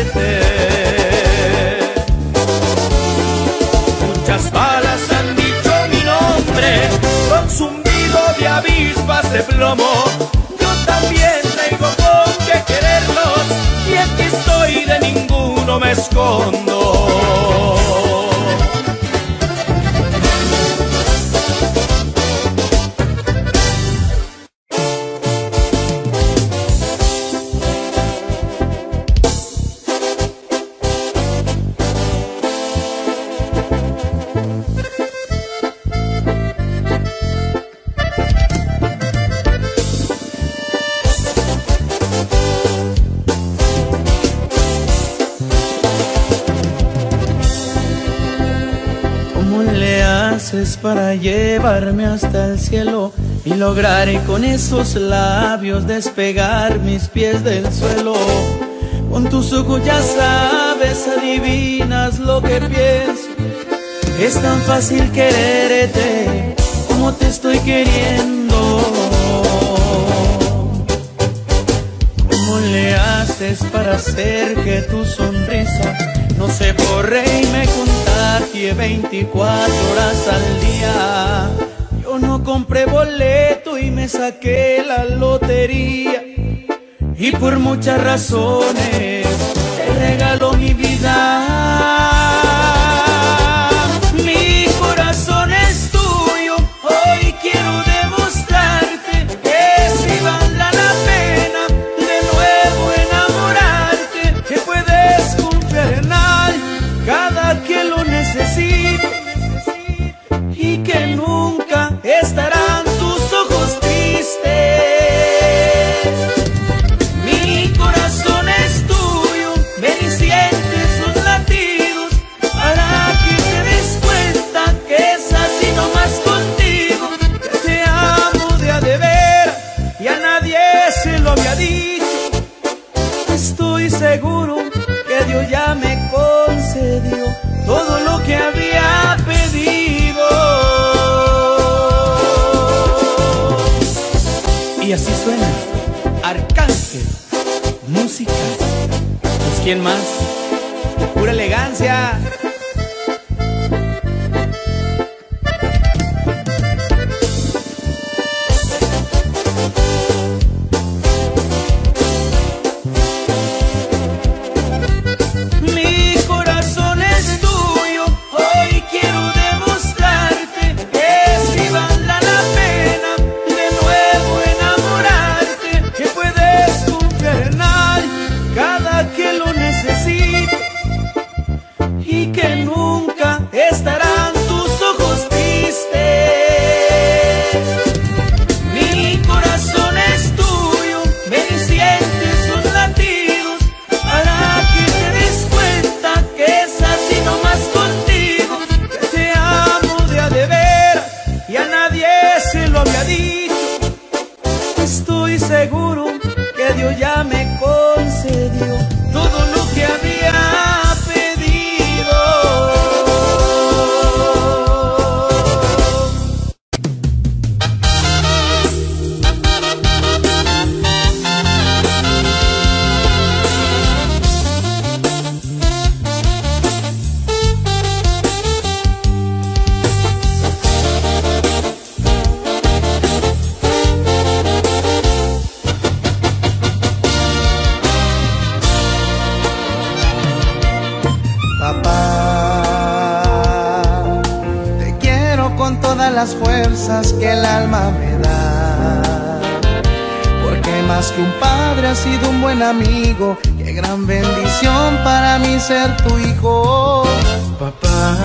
[SPEAKER 4] zumbido de avispas de plomo. Yo también tengo con qué quererlos y aquí estoy, de ninguno me escondo.
[SPEAKER 3] Para llevarme hasta el cielo y lograr con esos labios despegar mis pies del suelo. Con tus ojos ya sabes, adivinas lo que pienso. Es tan fácil quererte como te estoy queriendo. ¿Cómo le haces para hacer que tu sonrisa no se borre y me contagie veinticuatro horas al día? Yo no compré boleto y me saqué la lotería, y por muchas razones te regalo mi vida. Mi corazón es tuyo, hoy quiero demostrarte que si vale la pena de nuevo enamorarte, que puedes confiar en cada que lo necesite y que nunca estarán tus ojos tristes. Mi corazón es tuyo, ven y siente sus latidos para que te des cuenta que es así nomás contigo, que te amo de a de veras y a nadie se lo había dicho. Estoy seguro que Dios ya me concedió todo lo que había pedido. Y así suena Arcángel Músicas. Pues ¿quién más? Pura elegancia. Seguro que Dios ya me concedió todo lo que había pedido.
[SPEAKER 2] Las fuerzas que el alma me da, porque más que un padre has sido un buen amigo. Qué gran bendición para mí ser tu hijo.
[SPEAKER 3] Papá,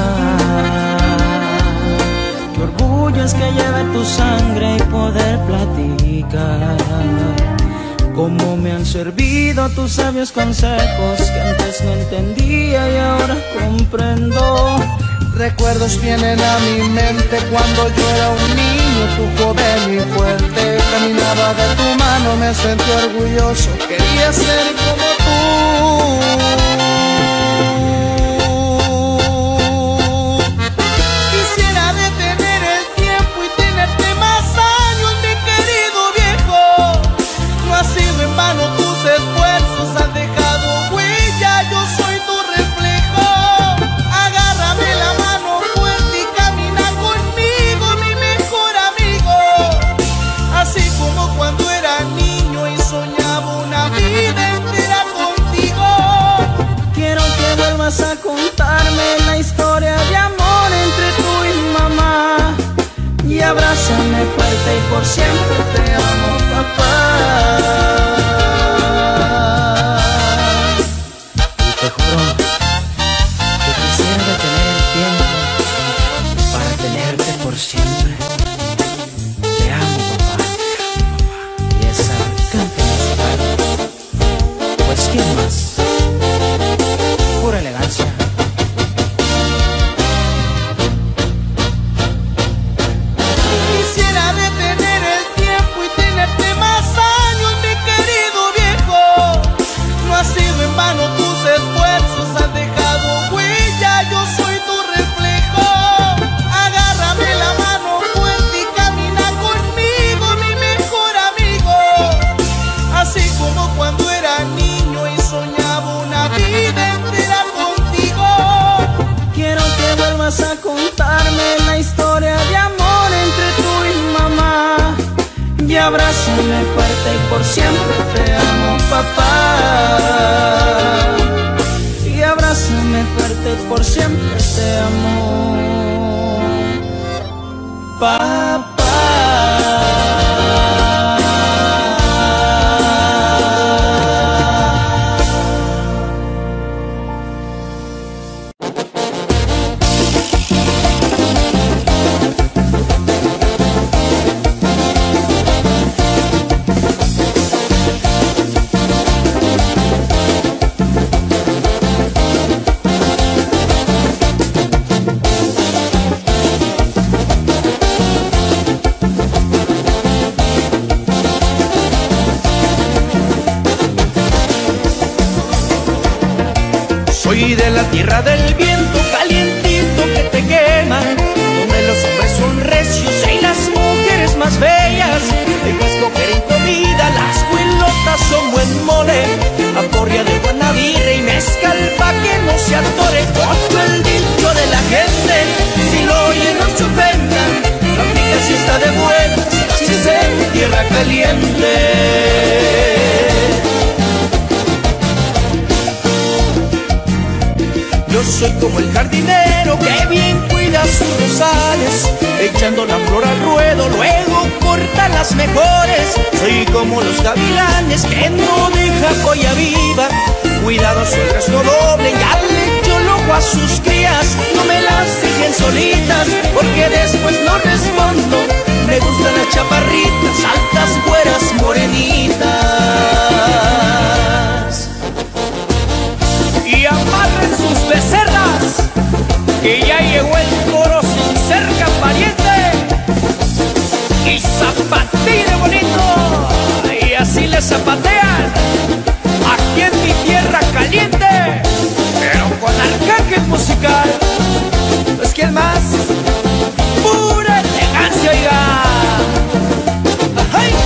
[SPEAKER 3] qué orgullo es que lleve tu sangre y poder platicar cómo me han servido tus sabios consejos que antes no entendía y ahora comprendo.
[SPEAKER 2] Recuerdos vienen a mi mente cuando yo era un niño, tú joven y fuerte. Caminaba de tu mano, me sentí orgulloso, quería ser como tú. Quisiera detener el tiempo y tenerte más años, mi querido viejo. No ha sido en vano tus esfuerzos, han dejado huella, yo soy tu reflejo. Agárrame la mano fuerte y camina conmigo, mi mejor amigo.
[SPEAKER 3] fuerte y por siempre te amo, papá.
[SPEAKER 1] Y te juro que quisiera detener el tiempo para tenerte por siempre. Te amo, papá. Y esa gran felicidad, pues ¿quién más? Pura elegancia.
[SPEAKER 2] Quisiera detener el tiempo y tenerte más años, mi querido viejo. No ha sido en vano tus esfuerzos, han dejado huella, yo soy tu reflejo. Agárrame la mano fuerte y camina conmigo, mi mejor amigo. Así como cuando era niño y soñaba una vida entera contigo.
[SPEAKER 3] Quiero que vuelvas a contarme la historia de amor entre tú y mamá. Y abrázame fuerte y por siempre te amo, papá. Y abrázame fuerte y por siempre te amo, papá. Soy de la tierra del viento calientito que te quema, donde los hombres son recios y las mujeres más bellas. Deja escoger en comida, las huilotas son buen mole, aporria de guanabirre y mezcal pa' que no se atore. Otro el dicho de la gente, si lo oyen no se ofendan, la pica si está de buenas, si es en tierra caliente. Yo soy como el jardinero que bien cuida sus rosales, echando la flor al ruedo, luego corta las mejores. Soy como los gavilanes que no deja joya viva, cuidado su resto doble, ya le echo el ojo a sus crías. No me las dejen solitas, porque después no respondo. Me gustan las chaparritas, altas, güeras, morenitas. Y amarren sus becerras, que ya llegó el toro sin cerca pariente. Y zapatille bonito, y así le zapatean aquí en mi tierra caliente, pero con arcángel musical. Pues quién más, pura elegancia, oiga. ¡Ay!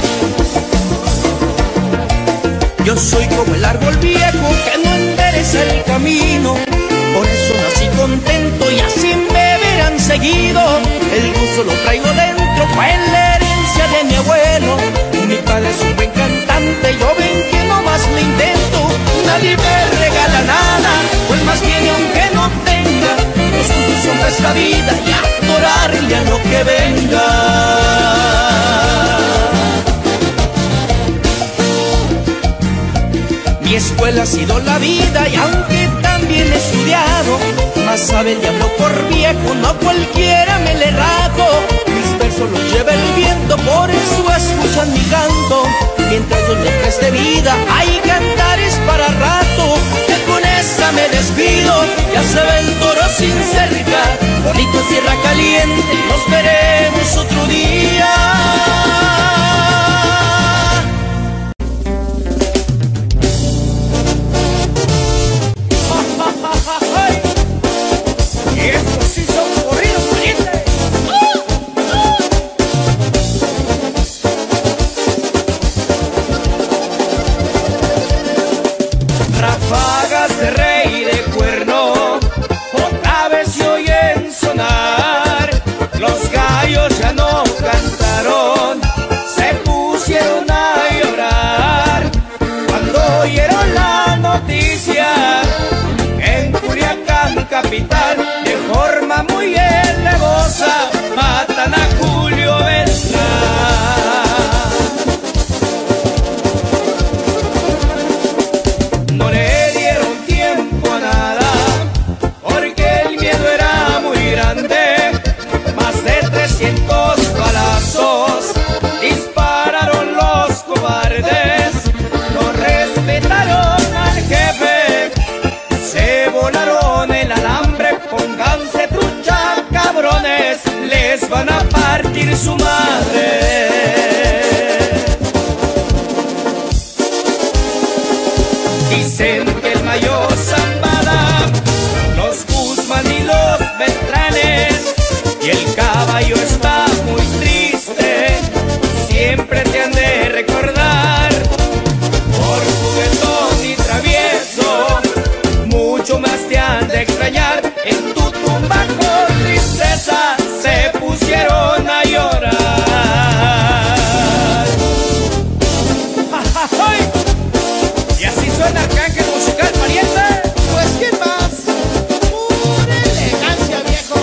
[SPEAKER 3] Yo soy como el árbol viejo que no endereza el camino, por eso nací contento y así me verán seguido. El gusto lo traigo dentro, fue la herencia de mi abuelo. Mi padre es un buen cantante, yo ven que no más le intento. Nadie me regala nada, pues más bien aunque no tenga, los gustos son para esta vida y adorarle a lo que venga. Mi escuela ha sido la vida y aunque también he estudiado, más sabe el diablo por viejo, no cualquiera me le rajo. Mis versos los lleva el viento, por eso escuchan mi canto. Mientras yo le preste vida, hay cantares para rato. Que con esa me despido, ya se ve el toro sin cerca. Bonito tierra caliente, nos veremos otro día. Ráfagas de rey de cuerno, otra vez se oyen sonar. Los gallos ya no cantaron.
[SPEAKER 7] Dicen que el Mayo Zambada, los Guzmán y los Beltranes, y el caballo está muy triste, siempre te han de recordar por juguetón y travieso, mucho más te han de extrañar. En tu tumba con tristeza se pusieron a llorar. Y así suena Arcángel Musical, pariente.
[SPEAKER 2] Pues ¿quién más? Pura elegancia, viejo.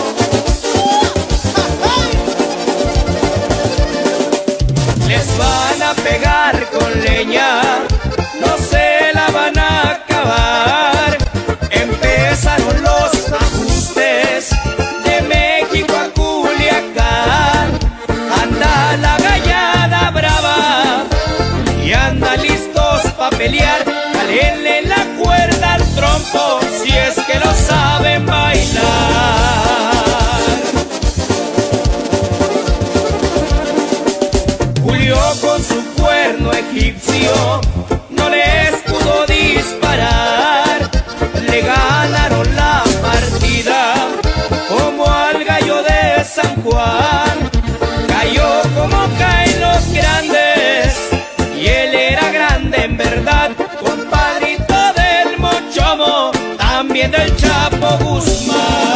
[SPEAKER 7] Les van a pegar con leña, no se la van a acabar. Empezaron los ajustes de México a Culiacán. Anda la gallada brava y anda listos pa' pelear. Calenle la cuerda al trompo si es que lo saben bailar. Julio con su cuerno egipcio no les pudo disparar. Le ganaron la partida como al gallo de San Juan. Cayó como caen los grandes y él era grande en verdad. Compadrito del Mochomo, también del Chapo Guzmán.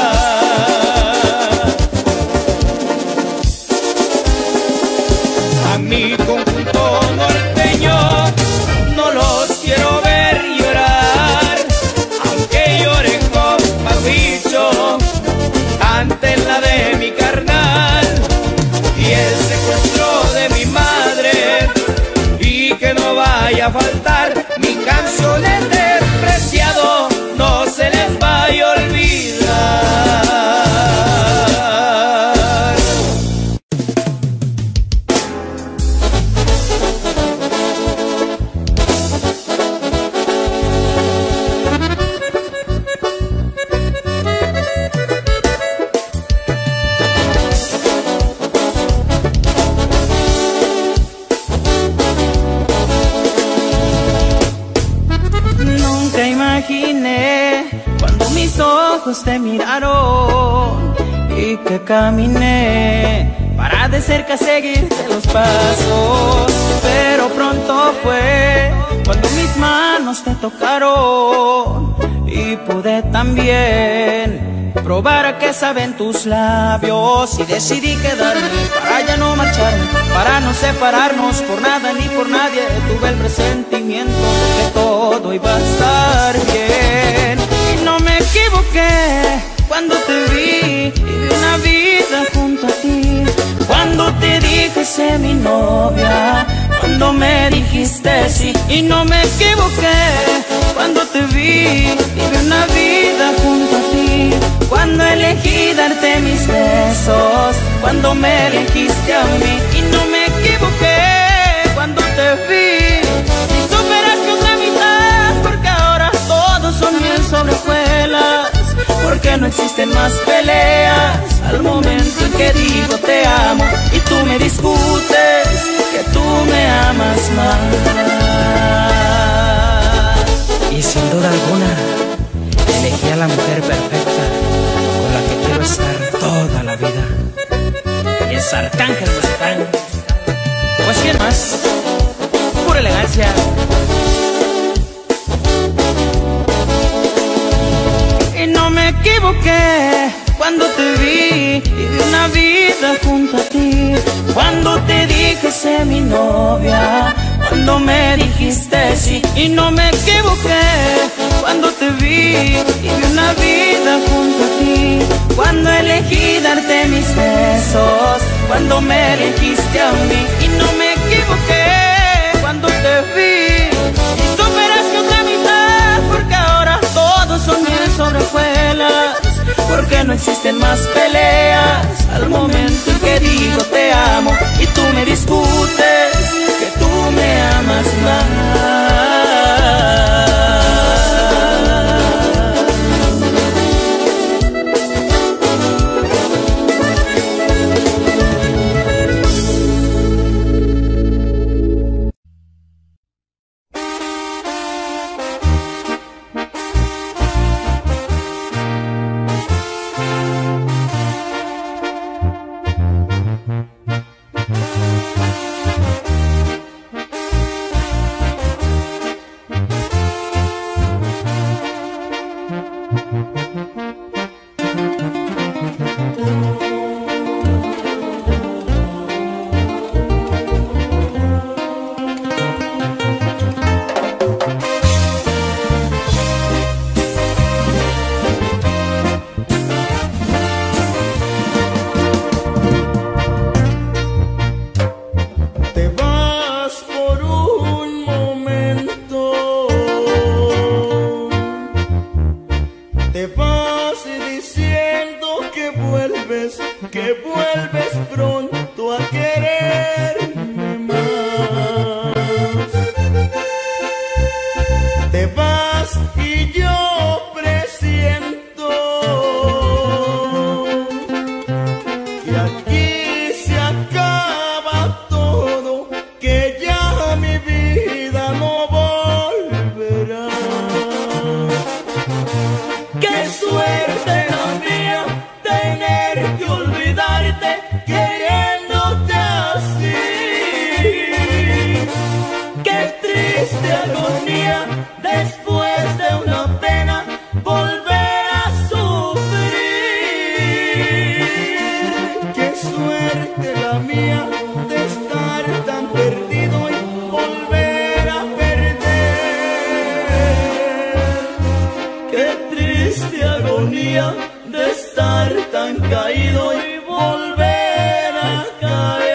[SPEAKER 7] A mi conjunto norteño no los quiero ver llorar, aunque lloren compa bicho, canten la de mi carnal y el secuestro de mi madre, y que no vaya a faltar mi canción El Despreciado, no se les vaya a olvidar.
[SPEAKER 3] Nunca imaginé cuando mis ojos te miraron y que caminé para de cerca seguirte los pasos, pero pronto fue cuando mis manos te tocaron y pude también probar a qué saben tus labios, y decidí quedarme para ya no marcharme, para no separarnos por nada ni por nadie. Tuve el presentimiento que todo iba a estar bien y no me equivoqué cuando te vi y vi una vida junto a ti. Cuando te dije sé mi novia, cuando me dijiste sí, y no me equivoqué cuando te vi y vi una vida junto a ti. Cuando elegí darte mis besos, cuando me elegiste a mí, y no me equivoqué cuando te vi y superaste otra mitad, porque ahora todos son miel sobre hojuelas, porque no existen más peleas al momento en que digo te amo y tú me discutes que tú me amas más.
[SPEAKER 8] Y sin duda alguna elegí a la mujer perfecta con la que quiero estar toda la vida, y es Arcángel Musical. Pues ¿quién más? Pura elegancia.
[SPEAKER 3] Y no me equivoqué cuando te vi y vi una vida junto a ti. Cuando te dije sé mi novia, cuando me dijiste sí, y no me equivoqué cuando te vi y vi una vida junto a ti. Cuando elegí darte mis besos, cuando me elegiste a mí, y no me equivoqué cuando te vi y superaste otra mitad, porque ahora todos son miel sobre hojuelas, porque no existen más peleas al momento en que digo te amo y tú me discutes que tú me amas más. Qué triste agonía después de una pena volver a sufrir. Qué suerte la mía de estar tan perdido y volver a perder. Qué triste agonía de estar tan caído y volver a caer.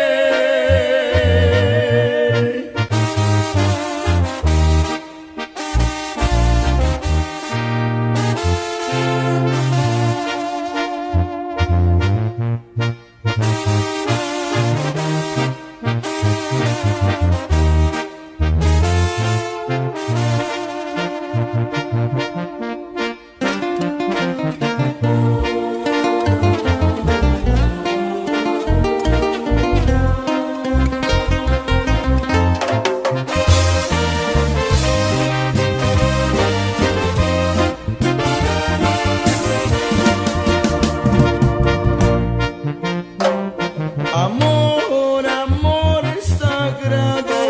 [SPEAKER 3] Amor, amor sagrado,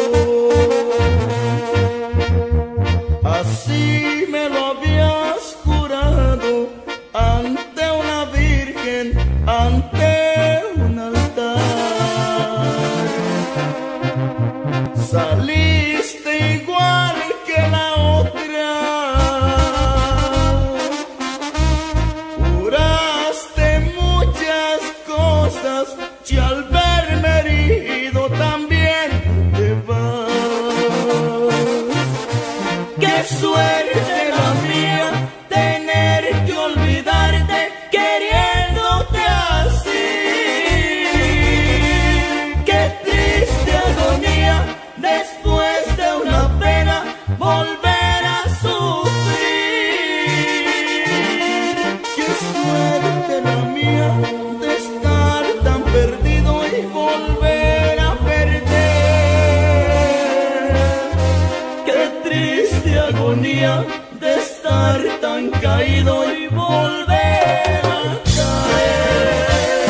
[SPEAKER 3] así me lo habías jurado ante una virgen, ante un altar. Saliste igual que la otra, juraste muchas cosas y al verme herido también te vas. Qué suerte la mía tener que olvidarte queriéndote así. Qué triste agonía después de una pena volver a sufrir. Qué suerte la mía de estar tan perdido y volver a perder. Qué triste agonía de estar tan caído y volver a caer.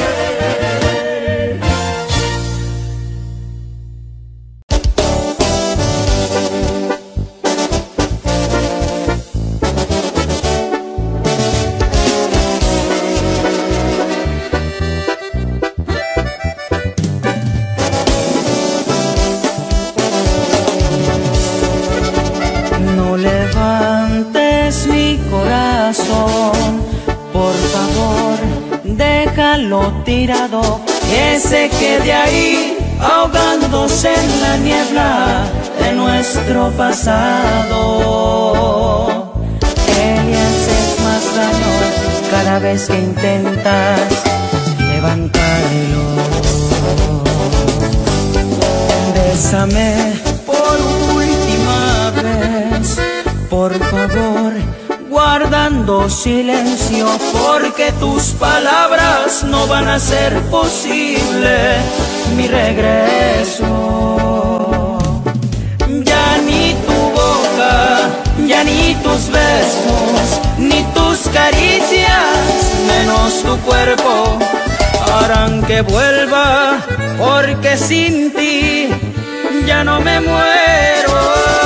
[SPEAKER 1] No levantes mi corazón, por favor, déjalo tirado, que se quede ahí, ahogándose en la niebla de nuestro pasado. Que le haces más daño cada vez que intentas levantarlo. Bésame por última vez, por favor, guardando silencio, porque tus palabras no van a hacer posible mi regreso. Ya ni tu boca, ya ni tus besos, ni tus caricias, menos tu cuerpo, harán que vuelva, porque sin ti ya no me muero.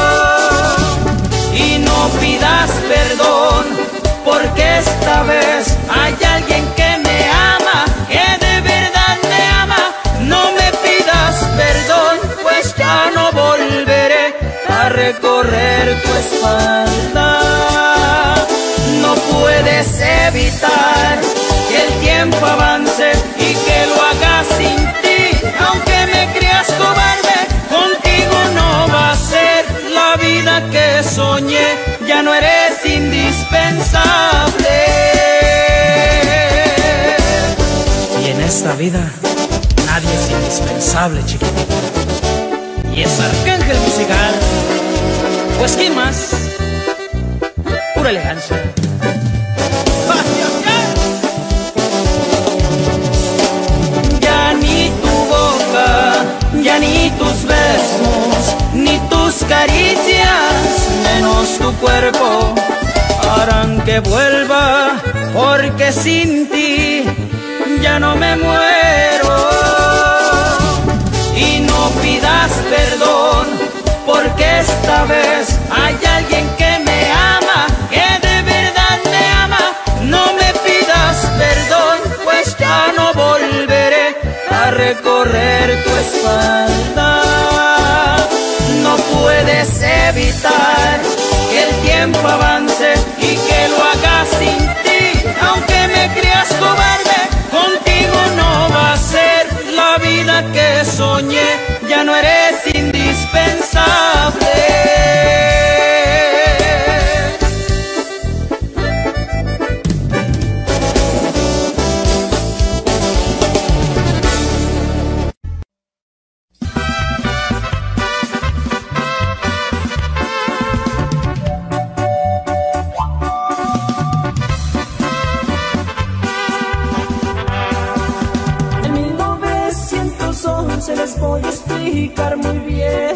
[SPEAKER 1] Y no pidas perdón, porque esta vez hay alguien que me ama, que de verdad me ama. No me pidas perdón, pues ya no volveré a recorrer tu espalda. No puedes evitar que el tiempo avance y que lo hagas sin ti, aunque me creas cobarde, contigo no va a ser la vida que soñé, ya no eres indispensable. Y en esta vida nadie es indispensable, chiquitito. Y es Arcángel Musical, pues ¿quién más? Pura elegancia. Ya ni tu boca, ya ni tus besos, ni tus caricias, menos tu cuerpo, harán que vuelva, porque sin ti ya no me muero. Y
[SPEAKER 7] y no pidas perdón, porque esta vez hay alguien que me ama, que de verdad me ama. No me pidas perdón, pues ya no volveré a recorrer tu espalda. No puedes evitar que el tiempo avance y que lo haga sin ti, aunque me creas cobarde, contigo no va a ser la vida que soñé, ya no eres indispensable.
[SPEAKER 3] Se les voy a explicar muy bien.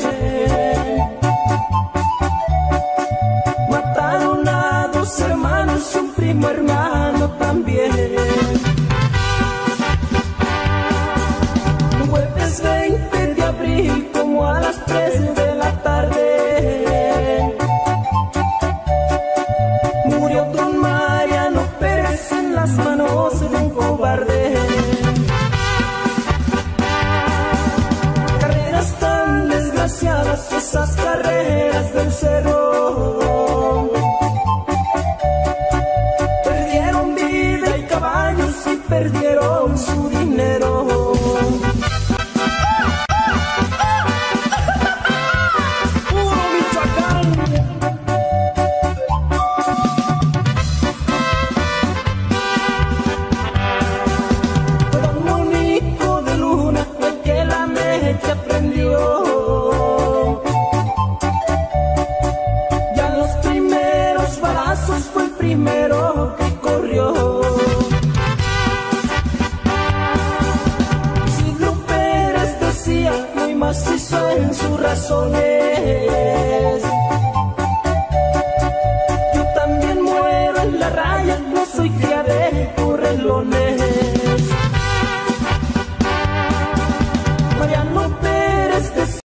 [SPEAKER 3] Mataron a dos hermanos, un primo hermano también. Un jueves veinte de abril, como a las tres de la tarde, murió don Mariano Pérez en las manos de un cobarde. Esas carreras del cerro perdieron vida y caballos y perdieron su dinero. ¡Puro Michoacán! Fue don Monico de Luna el que la mecha prendió. Fue el primero que corrió. Isidro Pérez decía muy macizo en sus razones: yo también muero en la raya, no soy cría de correlones. Mariano Pérez decía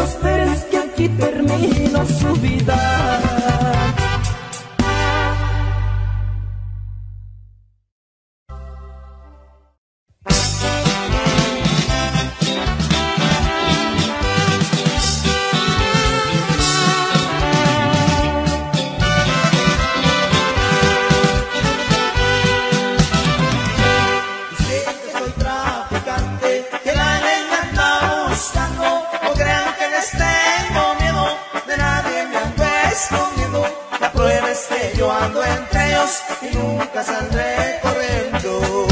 [SPEAKER 3] no esperes que aquí termino su vida.
[SPEAKER 2] Y nunca saldré corriendo.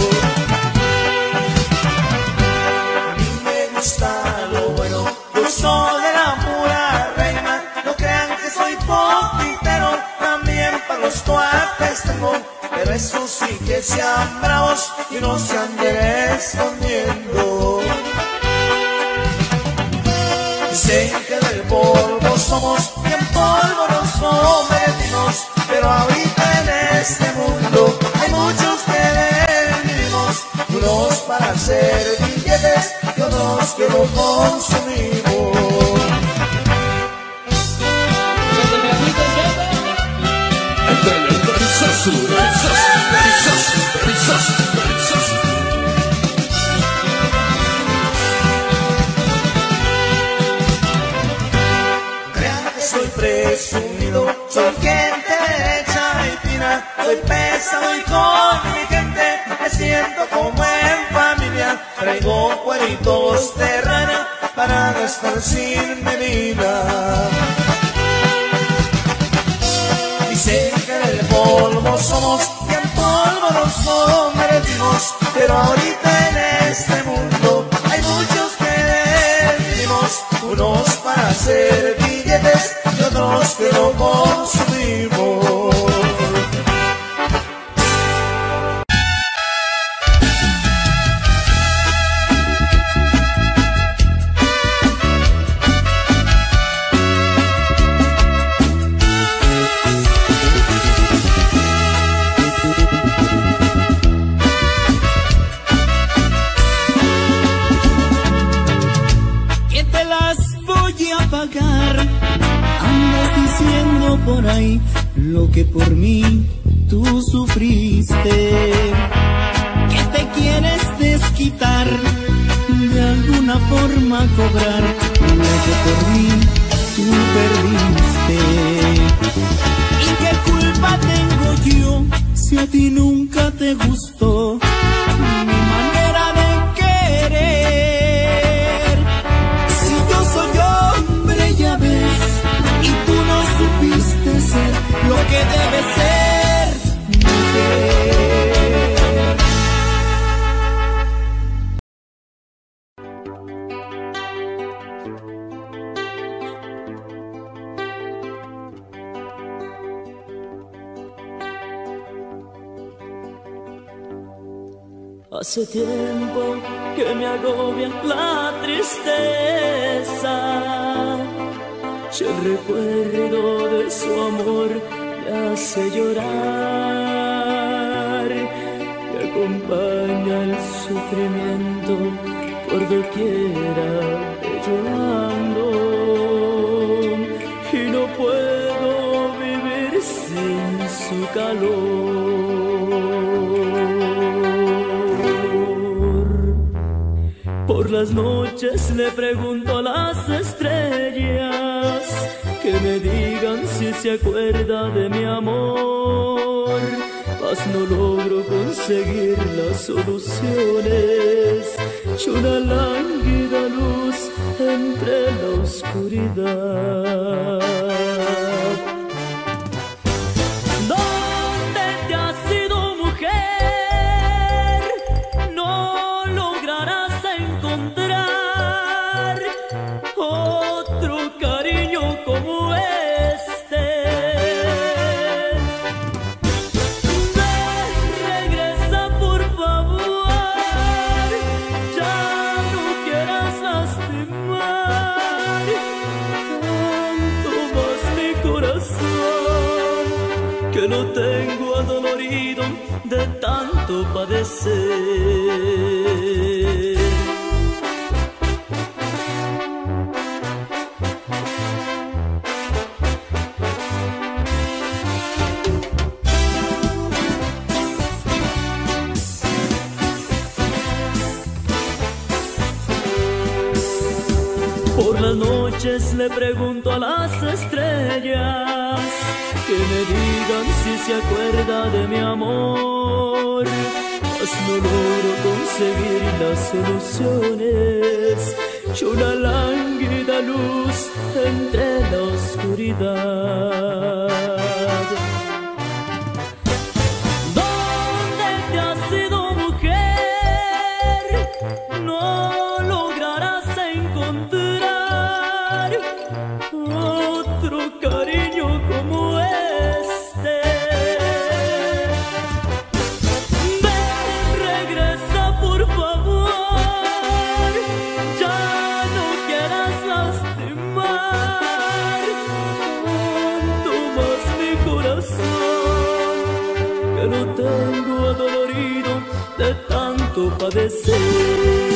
[SPEAKER 2] A mí me gusta lo bueno, yo soy de la pura reina. No crean que soy poquitero, también para los cuates tengo. Pero eso sí que sean bravos y no se anden escondiendo. Dicen que del polvo somos y en polvo nos convertimos, pero ahorita en este mundo hay muchos que vivimos, unos para hacer billetes y otros que lo consumimos. Crean que soy presumido, soy gente derecha y fina, soy pesado y con mi gente me siento como en familia. Traigo cueritos de rana para gastar sin medida. Dicen que del polvo somos y en polvo nos convertimos, pero ahorita en este mundo hay muchos que vivimos, unos para hacer billetes y otros que lo consumimos.
[SPEAKER 3] Andas diciendo por ahí lo que por mí tú sufriste, que te quieres desquitar, de alguna forma cobrar lo que por mí tú perdiste. ¿Y qué culpa tengo yo si a ti nunca te gustó mi manera de querer? Si yo soy hombre, ya ves, y tú no supiste ser lo que debe ser mujer.
[SPEAKER 4] Hace tiempo que me agobia la tristeza, y el recuerdo de su amor me hace llorar, me acompaña el sufrimiento por doquiera que yo ando, y no puedo vivir sin su calor. Por las noches le pregunto a las estrellas que me digan si se acuerda de mi amor, mas no logro conseguir las soluciones y una lánguida luz entre la oscuridad. ¿Dónde te has ido, mujer? No lograrás encontrar otro cariño como este. Ven, regresa por favor, ya no quieras lastimar tanto más mi corazón, que lo tengo adolorido de tanto padecer. noches le pregunto a las estrellas que me digan si se acuerda de mi amor, mas no logro conseguir las soluciones. Yo una lánguida luz entre la oscuridad. ¿Dónde te has ido, mujer? No lograrás encontrar otro cariño como este. Ven, regresa por favor, ya no quieras lastimar tanto más mi corazón, que lo tengo adolorido de tanto padecer.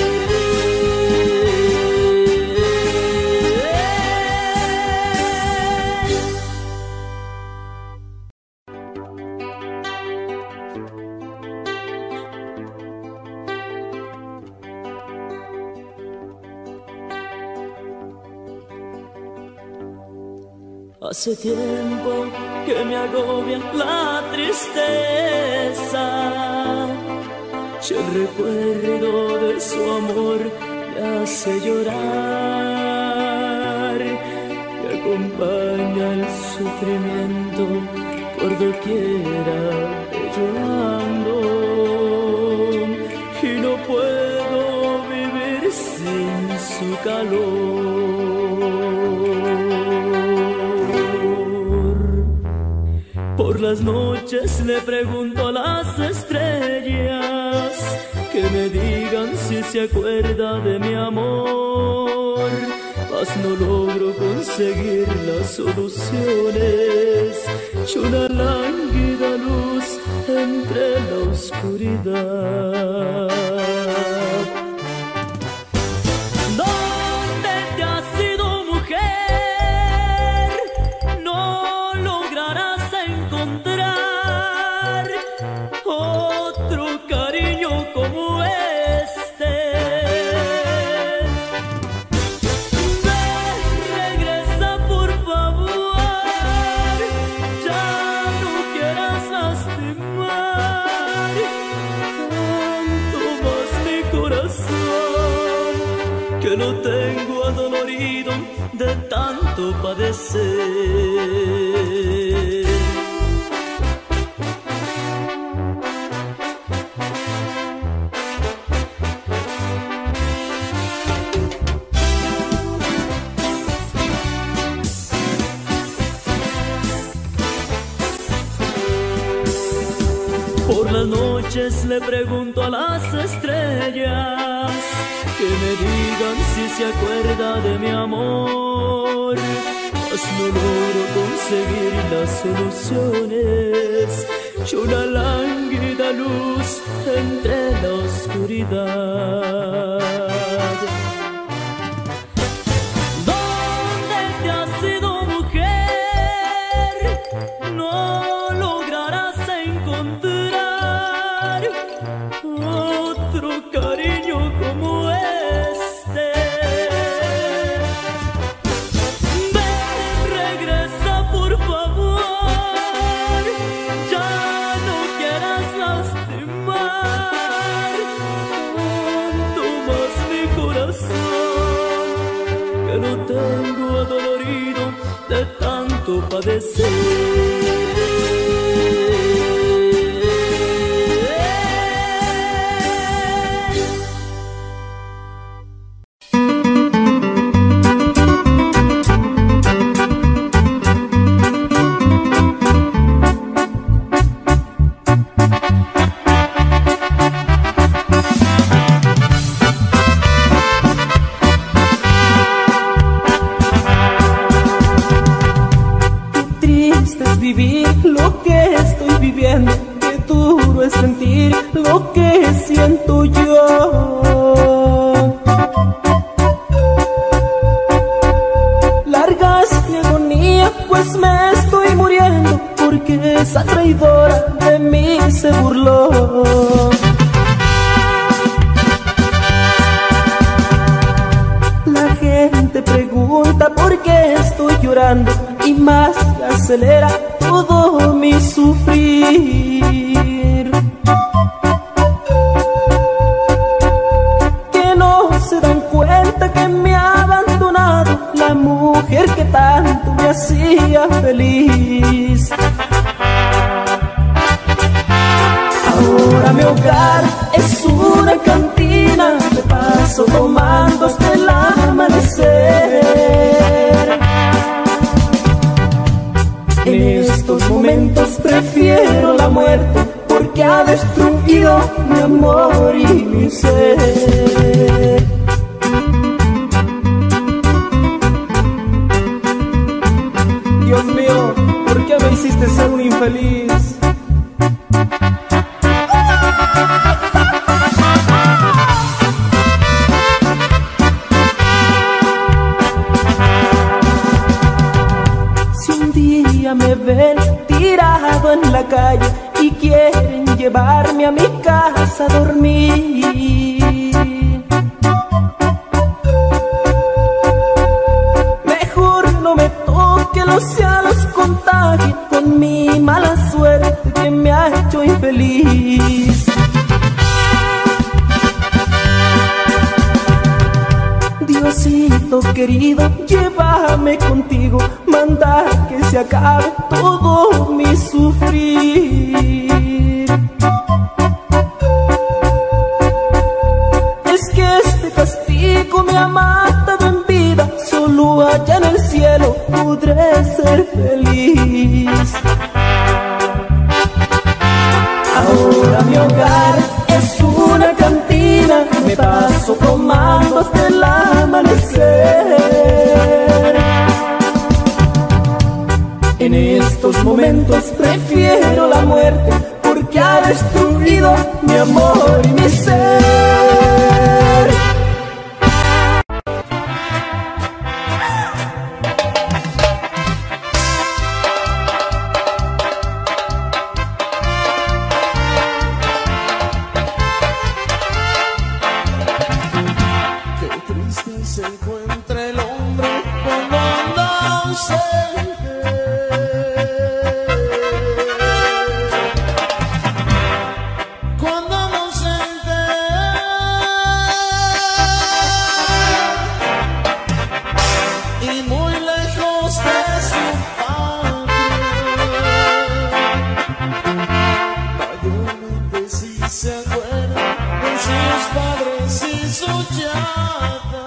[SPEAKER 4] Hace tiempo que me agobia la tristeza, y el recuerdo de su amor me hace llorar, me acompaña el sufrimiento por doquiera que yo ando, y no puedo vivir sin su calor. Por las noches le pregunto a las estrellas que me digan si se acuerda de mi amor, mas no logro conseguir las soluciones. Y una lánguida luz entre la oscuridad. ¿Dónde te has ido, mujer? No lograrás encontrar otro cariño como este. Ven, regresa por favor, ya no quieras lastimar tanto más mi corazón, que lo tengo adolorido de tanto padecer. Por las noches le pregunto a las estrellas que me digan si se acuerda de mi amor, mas no logro conseguir las soluciones. Y una lánguida luz entre la oscuridad. ¿Dónde te has ido, mujer? No lograrás encontrar otro cariño como este. Ven, regresa por favor, ya no quieras lastimar tanto más mi corazón, que lo tengo adolorido de tanto padecer.
[SPEAKER 3] Vivir lo que estoy viviendo, qué duro es sentir lo que siento yo. Larga es mi agonía, pues me estoy muriendo, porque esa traidora de mí se burló. La gente pregunta sangrando y más acelera todo mi sufrir. Que no se dan cuenta que me ha abandonado la mujer que tanto me hacía feliz. Ahora mi hogar es una cantina, me paso tomando hasta el amanecer. En estos momentos prefiero la muerte porque ha destruido mi amor y mi ser. Dios mío, ¿por qué me hiciste ser un infeliz? Me ven tirado en la calle y quieren llevarme a mi casa a dormir. Mejor no me toque, los los contagie con mi mala suerte que me ha hecho infeliz. Diosito querido, llévame contigo, manda que se acabe todo mi sufrir. Es que este castigo me ha matado en vida, solo allá en el cielo podré ser feliz. Ahora mi hogar es una cantina, me paso tomando hasta el amanecer. En estos momentos prefiero la muerte porque ha destruido mi amor y mi ser.
[SPEAKER 2] Se encuentra el hombre cuando anda ausente. Cuando anda ausente y muy lejos de su patria. Mayormente si se acuerda de sus padres y su chata.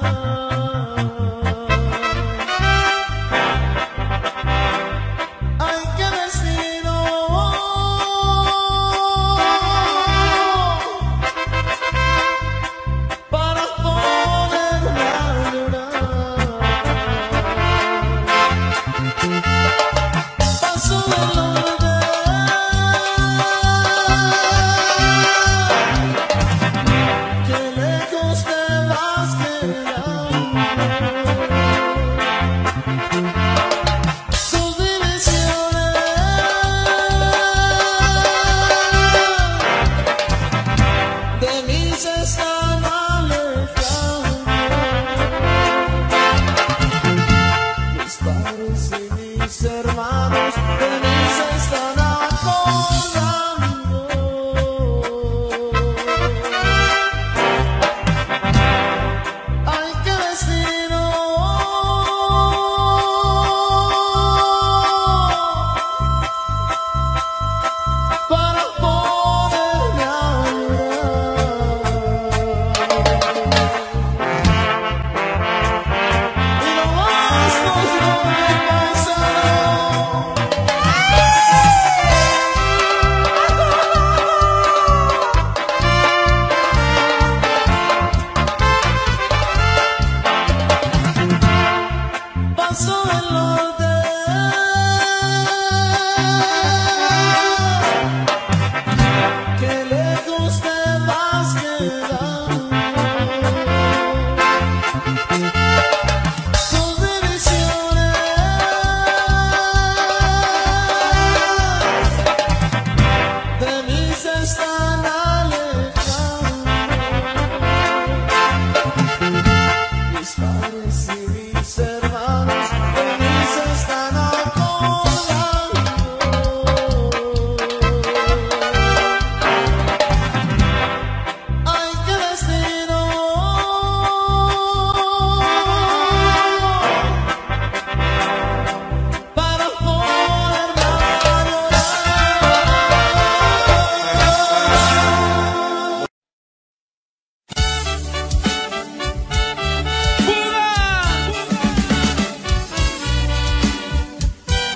[SPEAKER 2] Mis padres y mis hermanos, de mis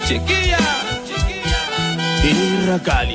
[SPEAKER 6] Chiquilla, chiquilla. Irra Cali.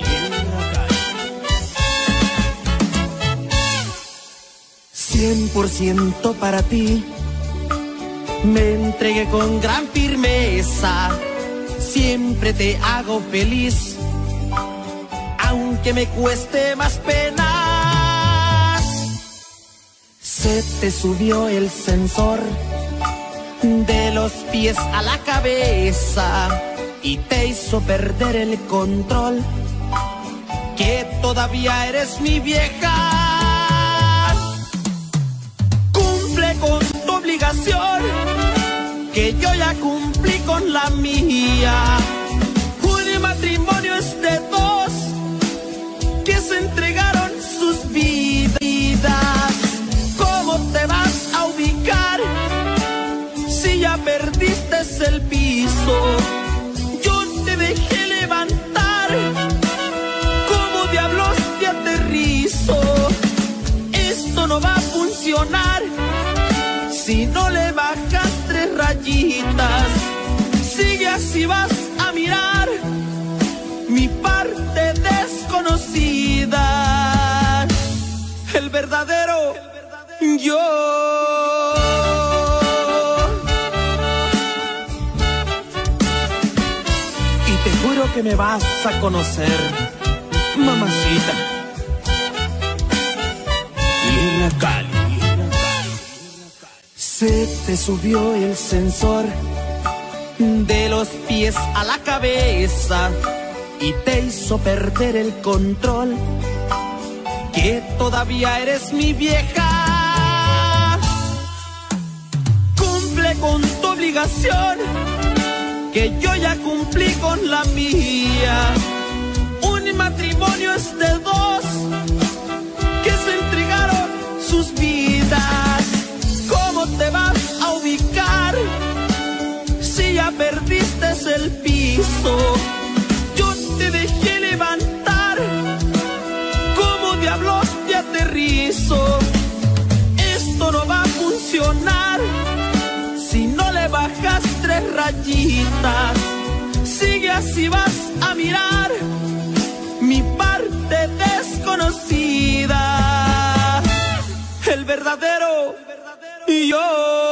[SPEAKER 1] Cien por ciento para ti, me entregué con gran firmeza, siempre te hago feliz, aunque me cueste más penas. Se te subió el sensor de los pies a la cabeza y te hizo perder el control, que todavía eres mi vieja. Con tu obligación, que yo ya cumplí con la mía. Un matrimonio es de dos que se entregaron sus vidas. ¿Cómo te vas a ubicar si ya perdiste el piso? Yo te dejé levantar, ¿cómo diablos te aterrizo? Esto no va a funcionar si no le bajas tres rayitas. Sigue así, vas a mirar mi parte desconocida, el verdadero yo. Y te juro que me vas a conocer, mamacita. Irra Cali. Se te subió el sensor de los pies a la cabeza y te hizo perder el control, que todavía eres mi vieja. Cumple con tu obligación, que yo ya cumplí con la mía. Un matrimonio es de dos que se entregaron sus vidas. ¿Cómo te vas a ubicar si ya perdiste el piso? Yo te dejé levantar, ¿cómo diablos te aterrizo? Esto no va a funcionar si no le bajas tres rayitas. Sigue así, vas a mirar mi parte desconocida, el verdadero y yo.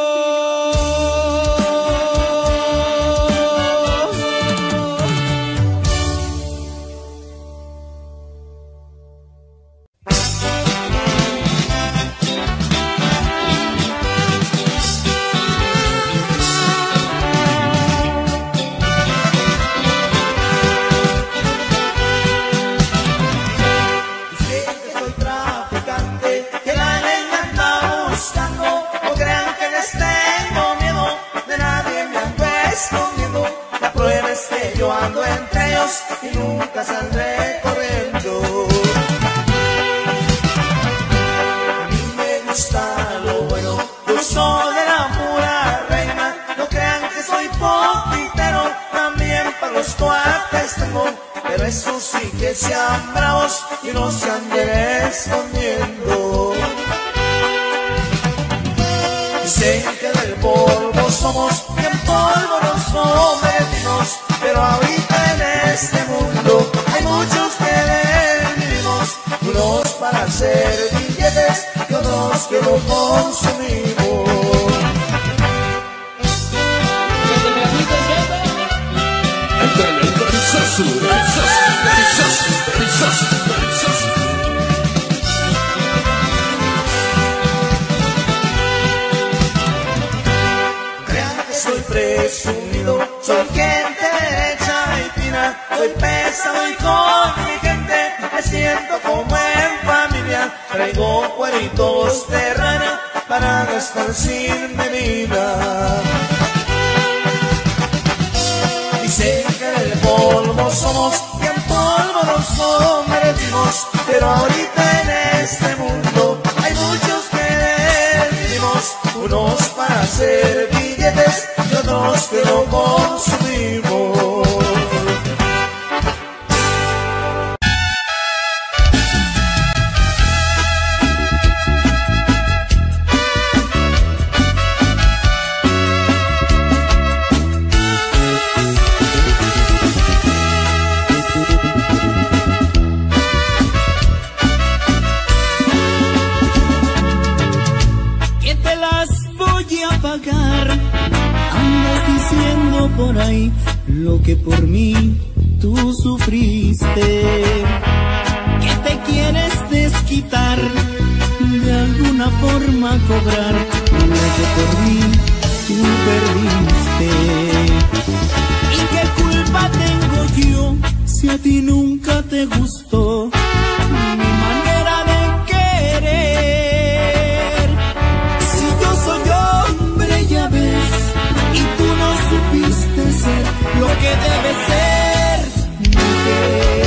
[SPEAKER 2] Y nunca saldré corriendo. A mí me gusta lo bueno, yo soy de la pura reina. No crean que soy poquitero, también para los cuates tengo, pero eso sí que sean bravos y no se anden escondiendo. Dicen que del polvo somos y en polvo nos convertimos, pero ahorita en este mundo hay muchos que vivimos, unos para hacer billetes y otros que lo consumimos. Crean que soy presumido, soy gente derecha y fina, soy pesado y con mi gente me siento como en familia. Traigo cueritos de rana para gastar sin medida. Dicen que del polvo somos y en polvo nos convertimos, pero ahorita en este mundo hay muchos que vivimos, unos para hacer billetes y otros que lo consumimos.
[SPEAKER 3] por ahí lo que por mí tú sufriste. Que te quieres desquitar, de alguna forma cobrar lo que por mí tú perdiste. ¿Y qué culpa tengo yo si a ti nunca te gustó mi manera de querer? Si yo soy hombre, ya ves, y tú no supiste ser lo que debe ser, mujer.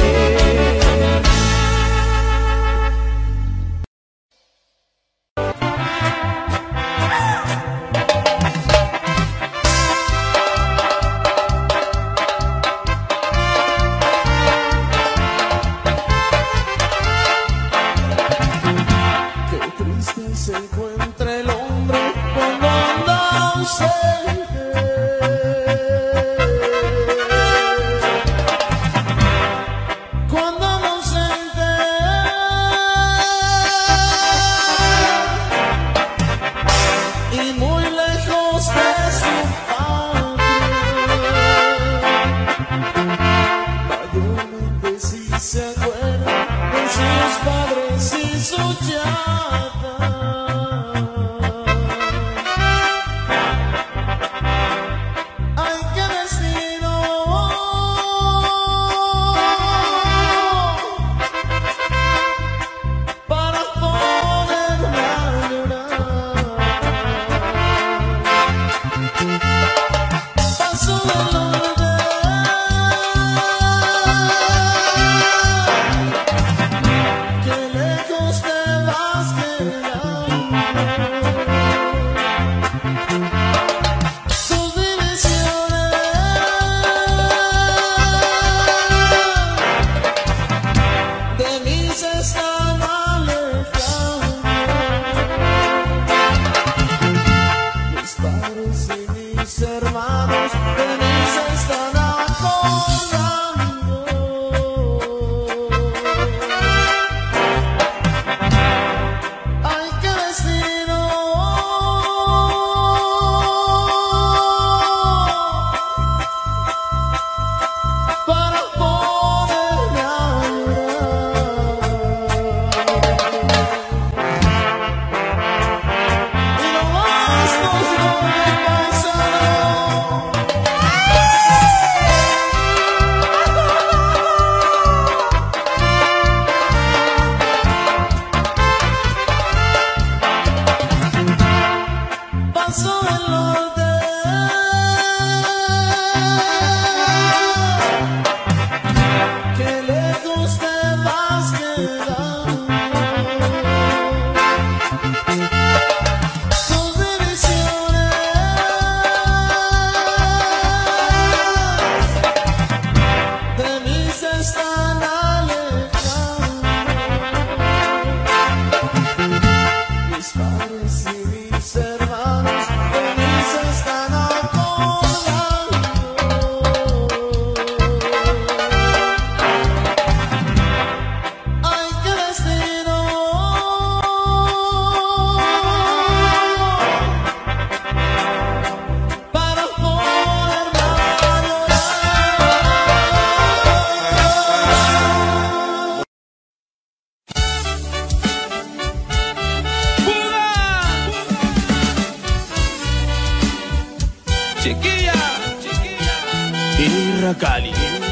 [SPEAKER 9] Cali.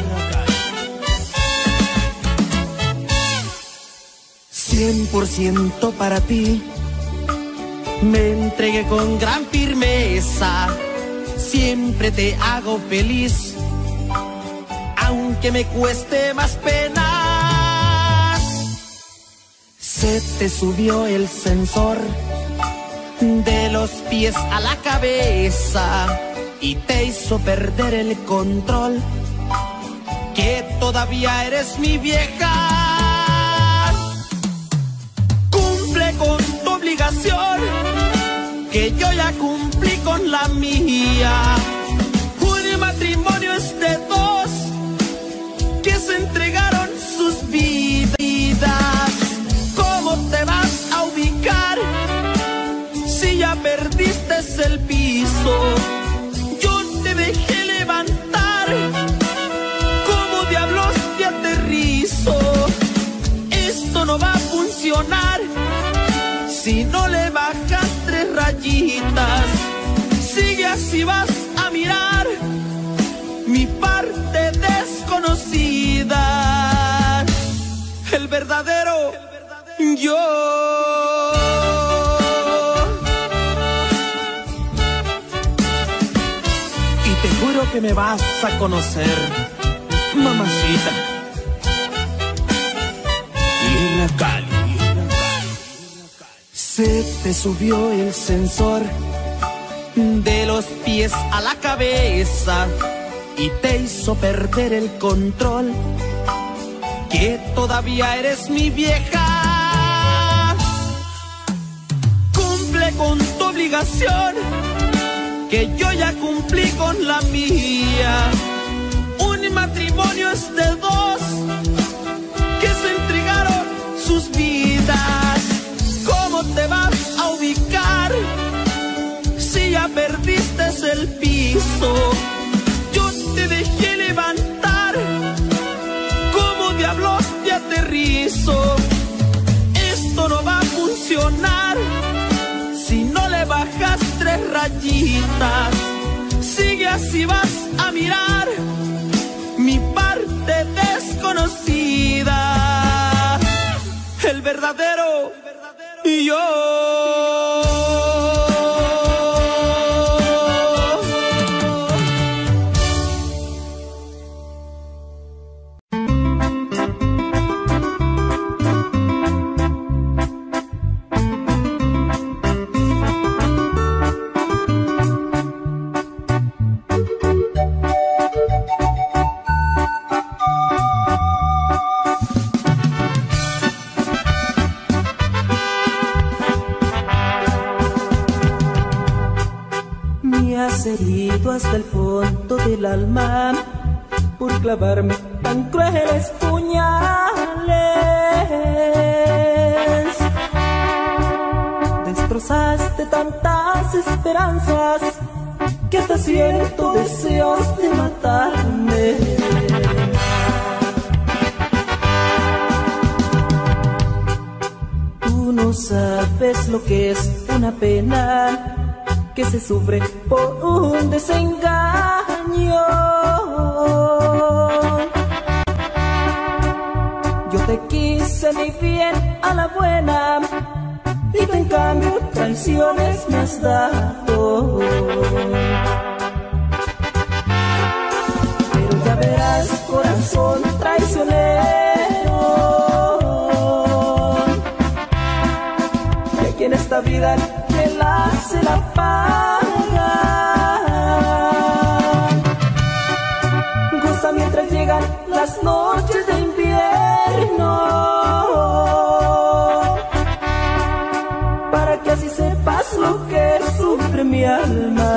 [SPEAKER 1] Cien por ciento para ti, me entregué con gran firmeza, siempre te hago feliz, aunque me cueste más penas. Se te subió el sensor de los pies a la cabeza y te hizo perder el control, que todavía eres mi vieja. Cumple con tu obligación, que yo ya cumplí con la mía. Un matrimonio es de dos que se entregaron sus vidas. ¿Cómo te vas a ubicar si ya perdiste el piso? Yo te dejé levantar rayitas. Sigue así, vas a mirar mi parte desconocida, el verdadero yo. Y te juro que me vas a conocer, mamacita.
[SPEAKER 9] Tierra Cali.
[SPEAKER 1] Se te subió el sensor de los pies a la cabeza y te hizo perder el control, que todavía eres mi vieja. Cumple con tu obligación, que yo ya cumplí con la mía. Un matrimonio es de dos que se entregaron sus vidas. ¿Cómo te vas a ubicar si ya perdiste el piso? Yo te dejé levantar, ¿cómo diablos te aterrizo? Esto no va a funcionar si no le bajas tres rayitas. Sigue así, vas a mirar mi parte desconocida, el verdadero yo. Herido hasta el fondo del alma por clavarme tan crueles puñales. Destrozaste tantas esperanzas que hasta siento deseos de matarme. Tú no sabes lo que es una pena que se sufre por un desengaño. Yo te quise muy bien a la buena y tú en cambio traiciones me has dado. Pero ya verás, corazón traicionero, que aquí en esta vida quien la se la paga. Goza mientras llegan las noches de invierno, para que así sepas lo que sufre mi alma.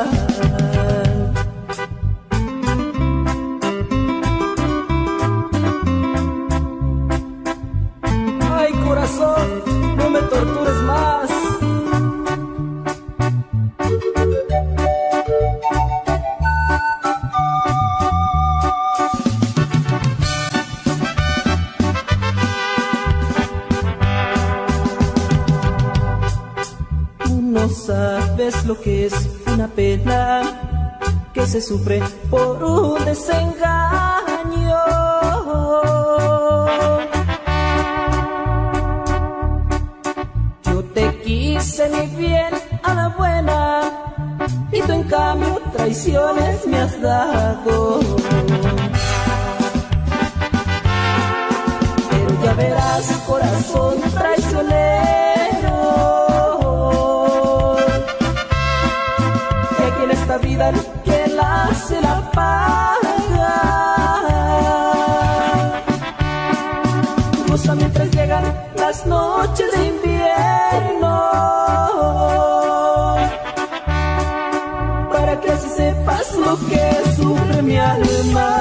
[SPEAKER 1] Ay, corazón, no me tortures más. Sabes lo que es una pena que se sufre por un desengaño. Yo te quise muy bien a la buena y tú en cambio traiciones me has dado. Pero ya verás, corazón traicionero, esta vida que la se la paga. Goza mientras llegan las noches de invierno, para que así sepas lo que sufre mi alma.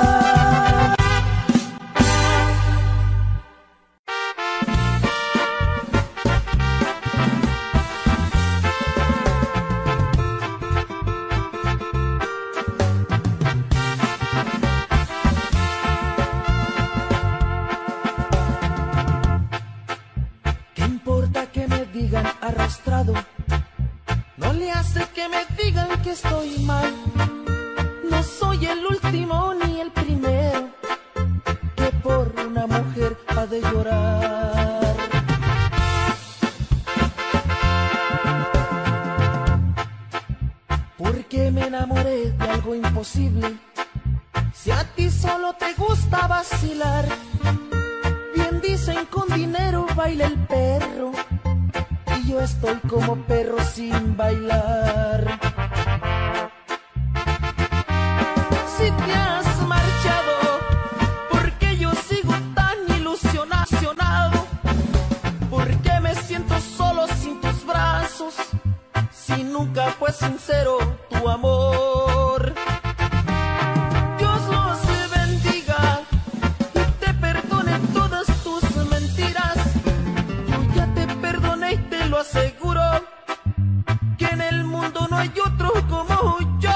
[SPEAKER 1] imposible. Si a ti solo te gusta vacilar, bien dicen con dinero baila el perro, y yo estoy como perro sin bailar. Si te has marchado, porque yo sigo tan ilusionado, porque me siento solo sin tus brazos, si nunca fue sincero tu amor. Dios los bendiga y te perdone todas tus mentiras. Yo ya te perdoné y te lo aseguro, que en el mundo no hay otro como yo.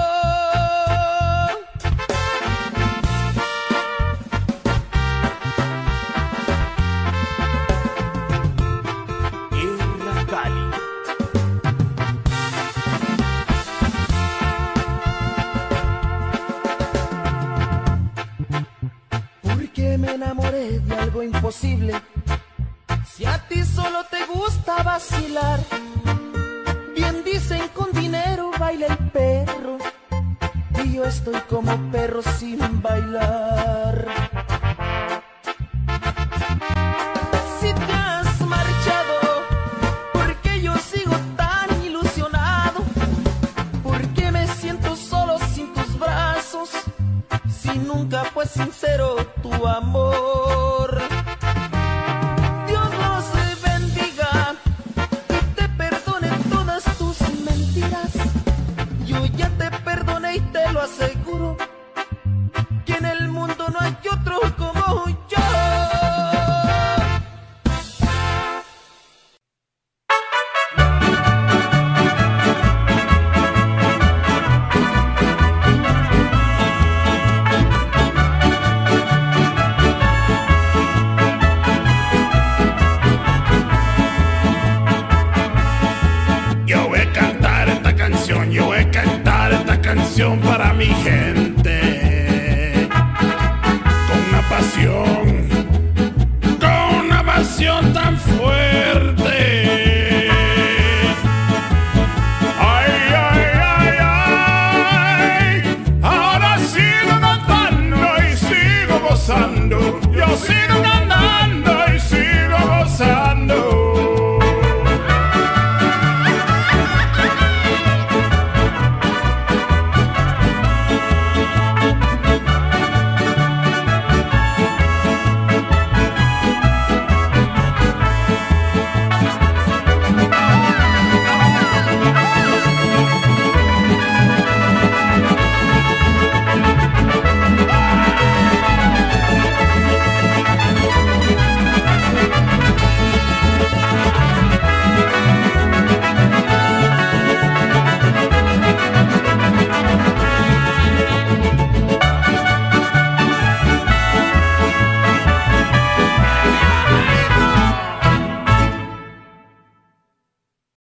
[SPEAKER 1] Me enamoré de algo imposible. Si a ti solo te gusta vacilar, bien dicen con dinero baila el perro, y yo estoy como perro sin bailar. Si te has marchado, porque yo sigo tan ilusionado, porque me siento solo sin tus brazos, si nunca fue sincero tu amor. Dios los bendiga y te perdone todas tus mentiras. Yo ya te perdoné y te lo aseguro,